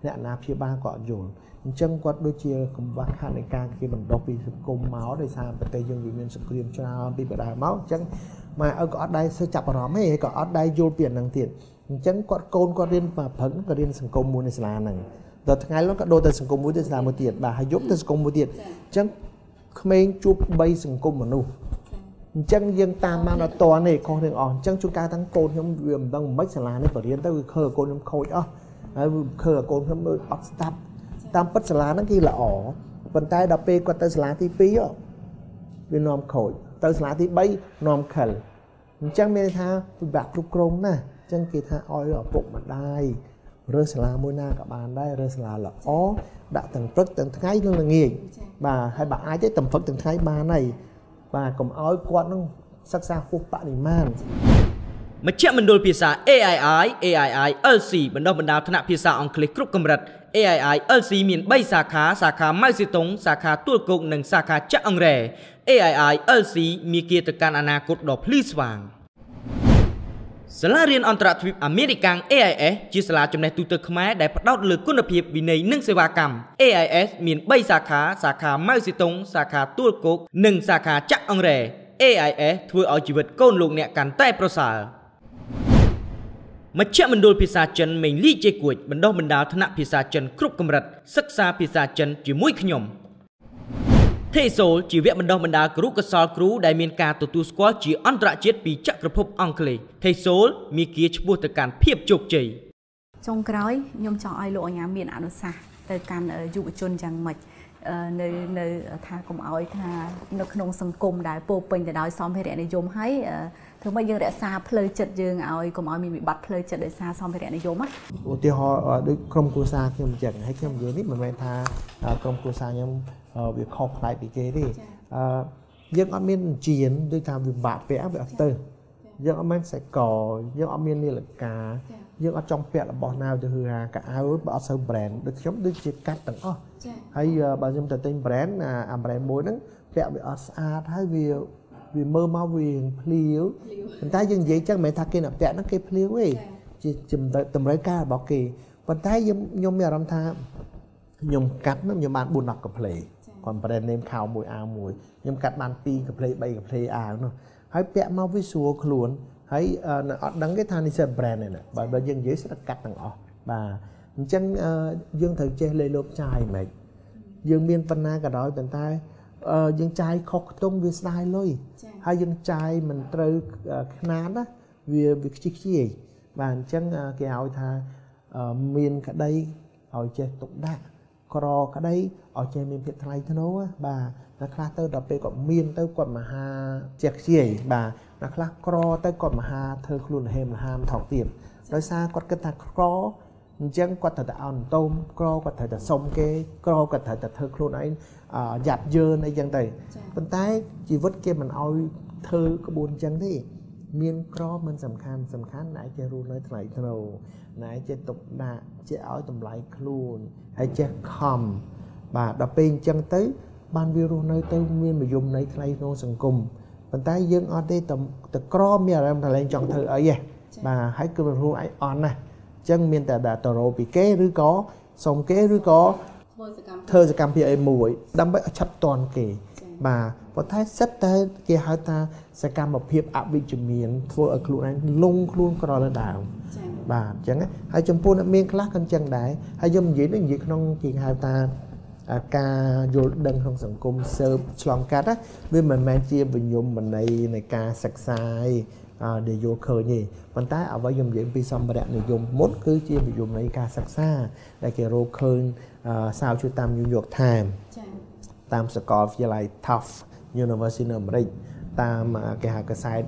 អ្នកណាព្យាបាលក៏អត់យល់អញ្ចឹងគាត់ដូចជាកង្វះខាតនៃការគេបណ្ដុះពីសង្គមមកដោយសារប្រទេសយើងវាមានសង្គ្រាមច្រើនពីបដាមកអញ្ចឹងម៉ែឪក៏អត់ដែរសើចាប់អារម្មណ៍ទេក៏អត់ដែរយល់ពីអានឹងទៀតអញ្ចឹងគាត់កូនគាត់រៀនមកព្រឹកក៏រៀនសង្គមមួយនៅសាលាហ្នឹងដល់ថ្ងៃនោះក៏ដូរទៅសង្គមមួយទៅសាលាមួយទៀតបាទហើយយប់ទៅសង្គមមួយទៀតអញ្ចឹងក្មេងជួបបីសង្គមមនុស្សអញ្ចឹងយើងតាមបានអត់តនេះខុសទាំងអស់អញ្ចឹងជួនកាលទាំងកូនខ្ញុំវាមិនដឹងមិនសាលានេះបរៀនទៅវាខើកូនខ្ញុំខូចអស់ហើយខើកូនខ្ញុំអត់ស្ដាប់តាមពិតសាលាហ្នឹងគេល្អប៉ុន្តែដល់ពេលគាត់ទៅសាលាទីពីរវានាំខូចទៅសាលាទីបីនាំខិលអញ្ចឹងមានន័យថាពិបាកគ្រប់គ្រងណាស់អញ្ចឹងគេថាឲ្យឪពុកម្ដាយរើសសាលាមួយណាក៏បានដែររើសសាលាល្អដាក់ទាំងព្រឹកទាំងថ្ងៃនិងល្ងាចបាទហើយបើអាចទេទាំងព្រឹកទាំងថ្ងៃបានហើយបាទកុំឲ្យគាត់នឹងសិក្សាហួសបរិមាណមជ្ឈមណ្ឌលភាសា A I I A I I L C បណ្ដុះបណ្ដាលថ្នាក់ភាសាអង់គ្លេសគ្រប់កម្រិត A I I L C មានបីសាខាសាខាម៉ៅសេតុងសាខាទួលគោកនិងសាខាចាក់អង្រែ A I I L C មានគៀទៅកាន់អនាគតដ៏ភ្លឺស្វាងសាលារៀនអន្តរជាតិអាមេរិកាំង A I S ជាសាលាចំណេះទូទៅខ្មែរដែលផ្ដោតលើគុណភាពវិន័យនិងសេវាកម្ម A I S មានបីសាខាសាខាម៉ៅសេតុងសាខាទួលគោកនិងសាខាចាក់អង្រែ A I S ធ្វើឲ្យជីវិតកូនលោកអ្នកកាន់តែប្រសើរមជ្ឈមណ្ឌលភាសាចិនមេងលីជេគួចបណ្ដុះបណ្ដាលថ្នាក់ភាសាចិនគ្រប់កម្រិតសិក្សាភាសាចិនជាមួយខ្ញុំទេសូលជាវគ្គបណ្ដុះបណ្ដាលគ្រូកសលគ្រូដែលមានការទទួលស្គាល់ជាអន្តរជាតិពីចក្រភពអង់គ្លេសទេសូលមានគៀឆ្ពោះទៅកាន់ភាពជោគជ័យចុងក្រោយខ្ញុំចង់ឲ្យលោកអញ្ញាមានអនុសាសន៍ទៅកាន់យុវជនយ៉ាងម៉េចនៅនៅថាកុំឲ្យថានៅក្នុងសង្គមដែលពោពេញទៅដោយសម្ភារៈនិយមហើយធ្វើម៉េចយើងរក្សាផ្លូវចិត្តយើងឲ្យកុំឲ្យមានវិបត្តិផ្លូវចិត្តដោយសារសម្ភារៈនិយមណាឧទាហរណ៍ដូចក្រុមគ្រួសារខ្ញុំអញ្ចឹងហើយខ្ញុំនិយាយនេះមិនមែនថាក្រុមគ្រួសារខ្ញុំវាខុសផ្នែកពីគេទេអឺយើងអត់មានជៀនដូចថាវិបាកពាក់វាអត់ទៅយើងអត់មានខ្សែកយើងអត់មាននាឡិកាយើងអត់ចង់ពាក់របស់ណាទៅហឺហាកៅអៅបើអត់សូវ brand ដូចខ្ញុំដូចជាកាត់ទាំងអស់ហើយបើខ្ញុំទៅទិញ brand អា brand មួយហ្នឹងពាក់វាអត់ស្អាតហើយវាវាមើលមកវាភ្លាវប៉ុន្តែយើងនិយាយចឹងមិនមែនថាគេអ្នកពាក់ហ្នឹងគេភ្លាវទេជាតម្រូវការរបស់គេប៉ុន្តែខ្ញុំខ្ញុំមានអារម្មណ៍ថាខ្ញុំកាត់ហ្នឹងខ្ញុំបានបួនដប់កាផ្លេគាត់ brand name ខោមួយអាវមួយខ្ញុំកាត់បានពីរកាផ្លេបីកាផ្លេអាវនោះហើយពាក់មកវាស្រួលខ្លួនហើយអត់ដឹងទេថានេះសិត brand ទេណាបើបើយើងនិយាយស្ដាប់កាត់ទាំងអស់បាទអញ្ចឹងយើងត្រូវចេះលេលោកចាយមិនយើងមានប៉ុណ្ណាក៏ដោយប៉ុន្តែយើងចាយខុសខ្ទង់វាស្ដាយលុយហើយយើងចាយមិនត្រូវខ្នាតណាវាវាខ្ជិះខ្ជាយបាទអញ្ចឹងគេឲ្យថាមានក្តីឲ្យចេះទុកដាក់ក្រក្តីឲ្យចេះមានភាពថ្លៃថ្នូរបាទតែខ្លះទៅដល់ពេលគាត់មានទៅគាត់មហាចេះខ្ជាយបាទតែខ្លះក្រទៅគាត់មហាធ្វើខ្លួនលហេមលហាមថោកទៀតដោយសារគាត់គិតថាក្រអញ្ចឹងគាត់ត្រូវតែអោនតូមក្រគាត់ត្រូវតែសុំគេក្រគាត់ត្រូវតែធ្វើខ្លួនឯងយ៉ាប់យឺនអីចឹងទៅប៉ុន្តែជីវិតគេមិនអោយធ្វើក្បួនចឹងទេមានក្រមិនសំខាន់សំខាន់ណែចេះរស់នៅថ្លៃថ្នូរណែចេះទុកដាក់ចេះឲ្យតម្លៃខ្លួនហើយចេះខំបាទដល់ពេលអញ្ចឹងទៅបានវារស់នៅទៅមានមយមន័យថ្លៃក្នុងសង្គមប៉ុន្តែយើងអត់ទេតែក្រមានអារម្មណ៍ថាលែងចង់ធ្វើអីទេបាទហើយគឺរស់ឯអន់ណាស់អញ្ចឹងមានតែតរោពីគេឬក៏សុំគេឬក៏ធ្វើសកម្មភាពអីមួយដើម្បីឲ្យឆាប់តន់គេបាទប៉ុន្តែសិតតែគេហៅថាសកម្មភាពអវិជ្ជមានធ្វើឲ្យខ្លួនឯងលងខ្លួនក្រលើដើមបាទអញ្ចឹងហើយចំពោះអ្នកមានខ្លះក៏អញ្ចឹងដែរហើយយើងនិយាយនេះនិយាយក្នុងគេហៅថាការយល់ដឹងក្នុងសង្គមសើបឆ្លងកាត់ណាវាមិនមែនជាវិញ្ញមន័យនៃការសិក្សាដែលយល់ឃើញទេប៉ុន្តែអ្វីខ្ញុំនិយាយពីសម្ភារៈនិយមមុនគឺជាវិញ្ញមន័យការសិក្សាដែលគេរកឃើញសាវជឿតាម New York Times តាមសាកលវិទ្យាល័យ Tufts University នៅអាមេរិកតាមគេហៅកាសែត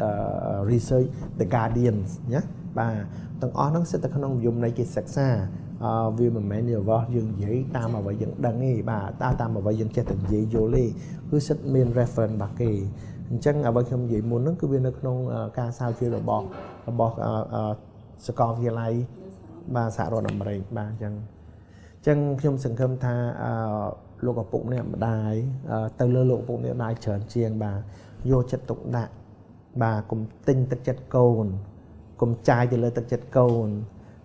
Research The Guardian ណាបាទទាំងអស់ហ្នឹងសិតតែក្នុងវិញ្ញមន័យគេសិក្សាអឺវាមិនមែនរបស់យើងនិយាយតាមអ្វីយើងដឹងទេបាទតាមអ្វីយើងចេះតែនិយាយយល់ទេគឺសិតមាន reference របស់គេអញ្ចឹងអ្វីខ្ញុំនិយាយមុនហ្នឹងគឺវានៅក្នុងការស្រាវជ្រាវរបស់របស់សាកលវិទ្យាល័យបាទសហរដ្ឋអាមេរិកបាទអញ្ចឹងអញ្ចឹងខ្ញុំសង្ឃឹមថាអឺលោកឪពុកម្នាក់ម្ដាយទៅលើលោកឪពុកម្នាក់ម្ដាយច្រើនជាងបាទយកចិត្តទុកដាក់បាទកុំទិញទឹកចិត្តកូនកុំចាយទៅលើទឹកចិត្តកូន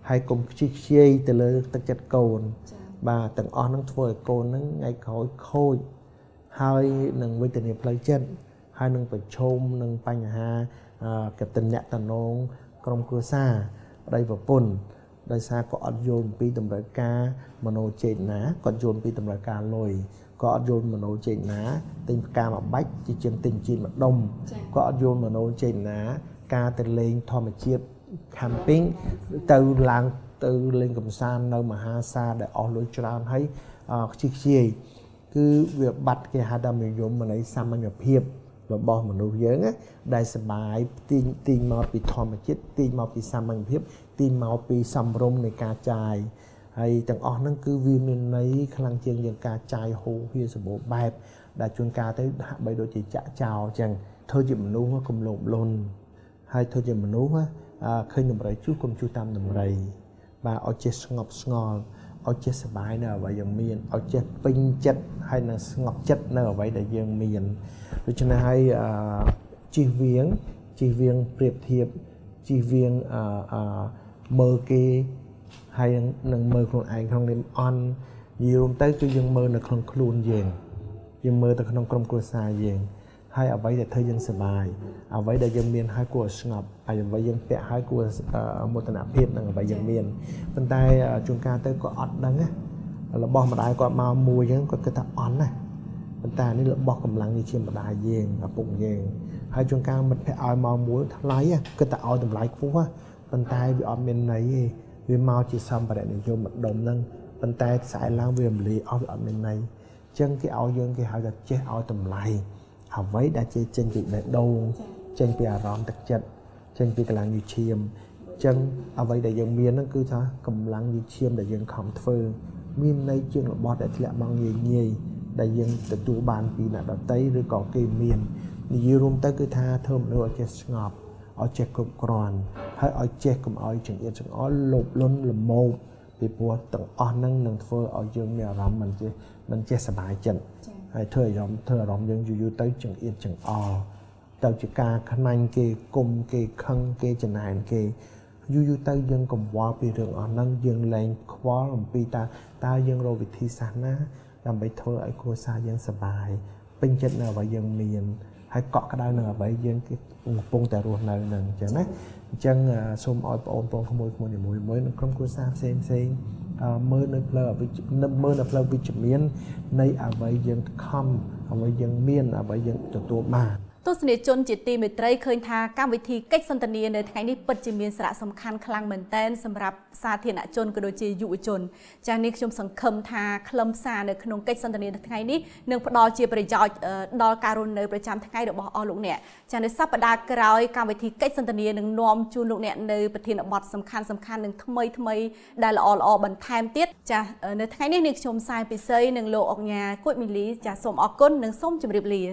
ហើយកុំខ្ជិះខ្ជាយទៅលើទឹកចិត្តកូនបាទទាំងអស់ហ្នឹងធ្វើឲ្យកូនហ្នឹងថ្ងៃក្រោយខូចហើយនឹងវេទនាផ្លូវចិត្តហើយនឹងប្រឈមនឹងបញ្ហាកតញ្ញតនងក្រុមគ្រួសារប្តីប្រពន្ធដោយសារក៏អត់យល់អំពីតម្រូវការមនោចេតនាគាត់យល់ពីតម្រូវការលុយក៏អត់យល់មនោចេតនាទិញផ្កាមួយបាច់ជាជាងទិញជៀនមួយដុំក៏អត់យល់មនោចេតនាការទៅលេងធម្មជាតិ camping ទៅឡើងទៅលេងកំសាន្តនៅមហាសាលដែលអស់លុយច្រើនហើយខ្ជិះខ្ជាយគឺវាបាត់គេហៅថានិយមន័យសាមញ្ញភាពរបស់មនុស្សយើងដែលសបាយទីងទីងមកពីធម្មជាតិទីងមកពីសាមញ្ញភាពទីងមកពីសំរុំនៃការចាយហើយទាំងអស់ហ្នឹងគឺវាមានន័យខ្លាំងជាងយើងការចាយហូរវាសម្បូរបែបដែលជួនកាលទៅហាក់បីដូចជាចាក់ចោលអញ្ចឹងធ្វើជាមនុស្សកុំលោភលន់ហើយធ្វើជាមនុស្សឃើញតម្រៃជួសកុំជួសតាមតម្រៃបាទឲ្យចេះស្ងប់ស្ងល់ឲ្យចេះសប្បាយនៅអ្វីយ៉ាងមានឲ្យចេះពេញចិត្តហើយនឹងស្ងប់ចិត្តនៅអ្វីដែលយើងមានដូច្នេះហើយជិះវៀងជិះវៀងប្រៀបធៀបជិះវៀងមើលគេហើយនឹងមើលខ្លួនឯងក្នុងនាមអន់និយាយរួមទៅគឺយើងមើលនៅក្នុងខ្លួនយើងយើងមើលទៅក្នុងក្រុមគ្រួសារយើងហើយអ្វីដែលធ្វើយើងសប្បាយអ្វីដែលយើងមានហើយគួរស្ងប់ហើយអ្វីយើងពាក់ហើយគួរមោទនភាពនឹងអ្វីយើងមានប៉ុន្តែជួនកាលទៅក៏អត់ដឹងណារបស់ម្ដាយគាត់មកមួយអញ្ចឹងគាត់គិតថាអន់ណាប៉ុន្តែនេះរបស់កម្លាំងនេះជាម្ដាយយើងឪពុកយើងហើយជួនកាលមិត្តភក្តិឲ្យមកមួយថ្លៃគិតថាឲ្យតម្លៃខ្ពស់ប៉ុន្តែវាអត់មានន័យទេវាមកជាសម្ភារៈនិយមម្ដុំហ្នឹងប៉ុន្តែខ្សែឡើងវារំលាយអស់វាអត់មានន័យអញ្ចឹងគេឲ្យយើងគេហៅថាចេះឲ្យតម្លៃអ្វីដែលជាចេញពីបេះដូងចេញពីអារម្មណ៍ទឹកចិត្តចេញពីកម្លាំងញើសឈាមអញ្ចឹងអ្វីដែលយើងមានហ្នឹងគឺថាកម្លាំងញើសឈាមដែលយើងខំធ្វើមានន័យជាងរបស់ដែលធ្លាក់មកងាយងាយដែលយើងទទួលបានពីអ្នកដទៃឬក៏គេមាននិយាយរួមទៅគឺថាធ្វើមនុស្សឲ្យចេះស្ងប់ឲ្យចេះគ្រប់គ្រាន់ហើយឲ្យចេះកុំឲ្យចង្អៀតចង្អល់លោភលន់ល្មោបពីព្រោះទាំងអស់ហ្នឹងនឹងធ្វើឲ្យយើងមានអារម្មណ៍មិនចេះមិនចេះសប្បាយចិត្តហើយធ្វើអារម្មណ៍ធ្វើអារម្មណ៍យើងយូរយូរទៅចង្អៀតចង្អល់ទៅជាការខ្នាញ់គេគុំគេខឹងគេចំណែនគេយូរយូរទៅយើងកង្វល់ពីរឿងអស់ហ្នឹងយើងលែងខ្វល់អំពីតើតើយើងរកវិធីសាស្ត្រណាដើម្បីធ្វើឲ្យគ្រួសារយើងសប្បាយពេញចិត្តនៅអ្វីយើងមានហើយកក់ក្ដៅនៅអ្វីយើងគេកំពុងតែរស់នៅនឹងអញ្ចឹងណាអញ្ចឹងសូមឲ្យបងប្អូនក្មួយក្មួយជាមួយមួយនៅក្រុមគ្រួសារផ្សេងផ្សេងមើលនៅផ្លូវមើលនៅផ្លូវវិជ្ជមាននៃអ្វីយើងខំអ្វីយើងមានអ្វីយើងទទួលបានទស្សនិកជនជាទីមេត្រីឃើញថាកម្មវិធីកិច្ចសន្ទនានៅថ្ងៃនេះពិតជាមានសារៈសំខាន់ខ្លាំងមែនទែនសម្រាប់សាធារណជនក៏ដូចជាយុវជនចា៎នេះខ្ញុំសង្ឃឹមថាខ្លឹមសារនៅក្នុងកិច្ចសន្ទនានៅថ្ងៃនេះនឹងផ្ដល់ជាប្រយោជន៍ដល់ការរស់នៅប្រចាំថ្ងៃរបស់អស់លោកអ្នកចា៎នៅសប្តាហ៍ក្រោយកម្មវិធីកិច្ចសន្ទនានឹងនាំជូនលោកអ្នកនៅប្រធានបទសំខាន់សំខាន់នឹងថ្មីថ្មីដែលល្អល្អបន្ថែមទៀតចា៎នៅថ្ងៃនេះនាងខ្ញុំសាយពិសីនិងលោកអុកញ៉ាគួចមីលីចា៎សូមអរគុណនិងសូមជម្រាបលា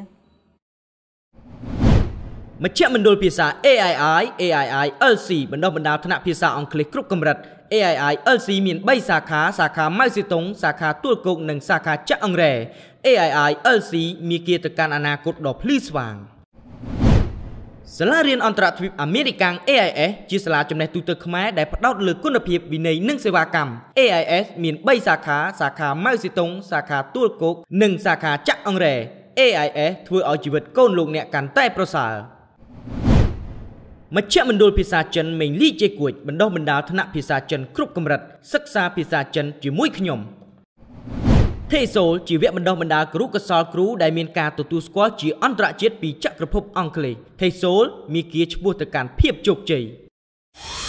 មជ្ឈមណ្ឌលភាសា A I I A I I L C បណ្ដុះបណ្ដាលថ្នាក់ភាសាអង់គ្លេសគ្រប់កម្រិត A I I L C មានបីសាខាសាខាម៉ៅសេតុងសាខាទួលគោកនិងសាខាចាក់អង្រែ A I I L C មានគៀទៅកាន់អនាគតដ៏ភ្លឺស្វាងសាលារៀនអន្តរជាតិអាមេរិកាំង A I S ជាសាលាចំណេះទូទៅខ្មែរដែលផ្ដោតលើគុណភាពវិន័យនិងសេវាកម្ម A I S មានបីសាខាសាខាម៉ៅសេតុងសាខាទួលគោកនិងសាខាចាក់អង្រែ A I S ធ្វើឲ្យជីវិតកូនលោកអ្នកកាន់តែប្រសើរមជ្ឈមណ្ឌលភាសាចិនមេងលីជេគួចបណ្ដុះបណ្ដាលថ្នាក់ភាសាចិនគ្រប់កម្រិតសិក្សាភាសាចិនជាមួយខ្ញុំថេសូលជាវគ្គបណ្ដុះបណ្ដាលគ្រូកសលគ្រូដែលមានការទទួលស្គាល់ជាអន្តរជាតិពីចក្រភពអង់គ្លេសថេសូលមានគៀរឆ្ពោះទៅកាន់ភាពជោគជ័យ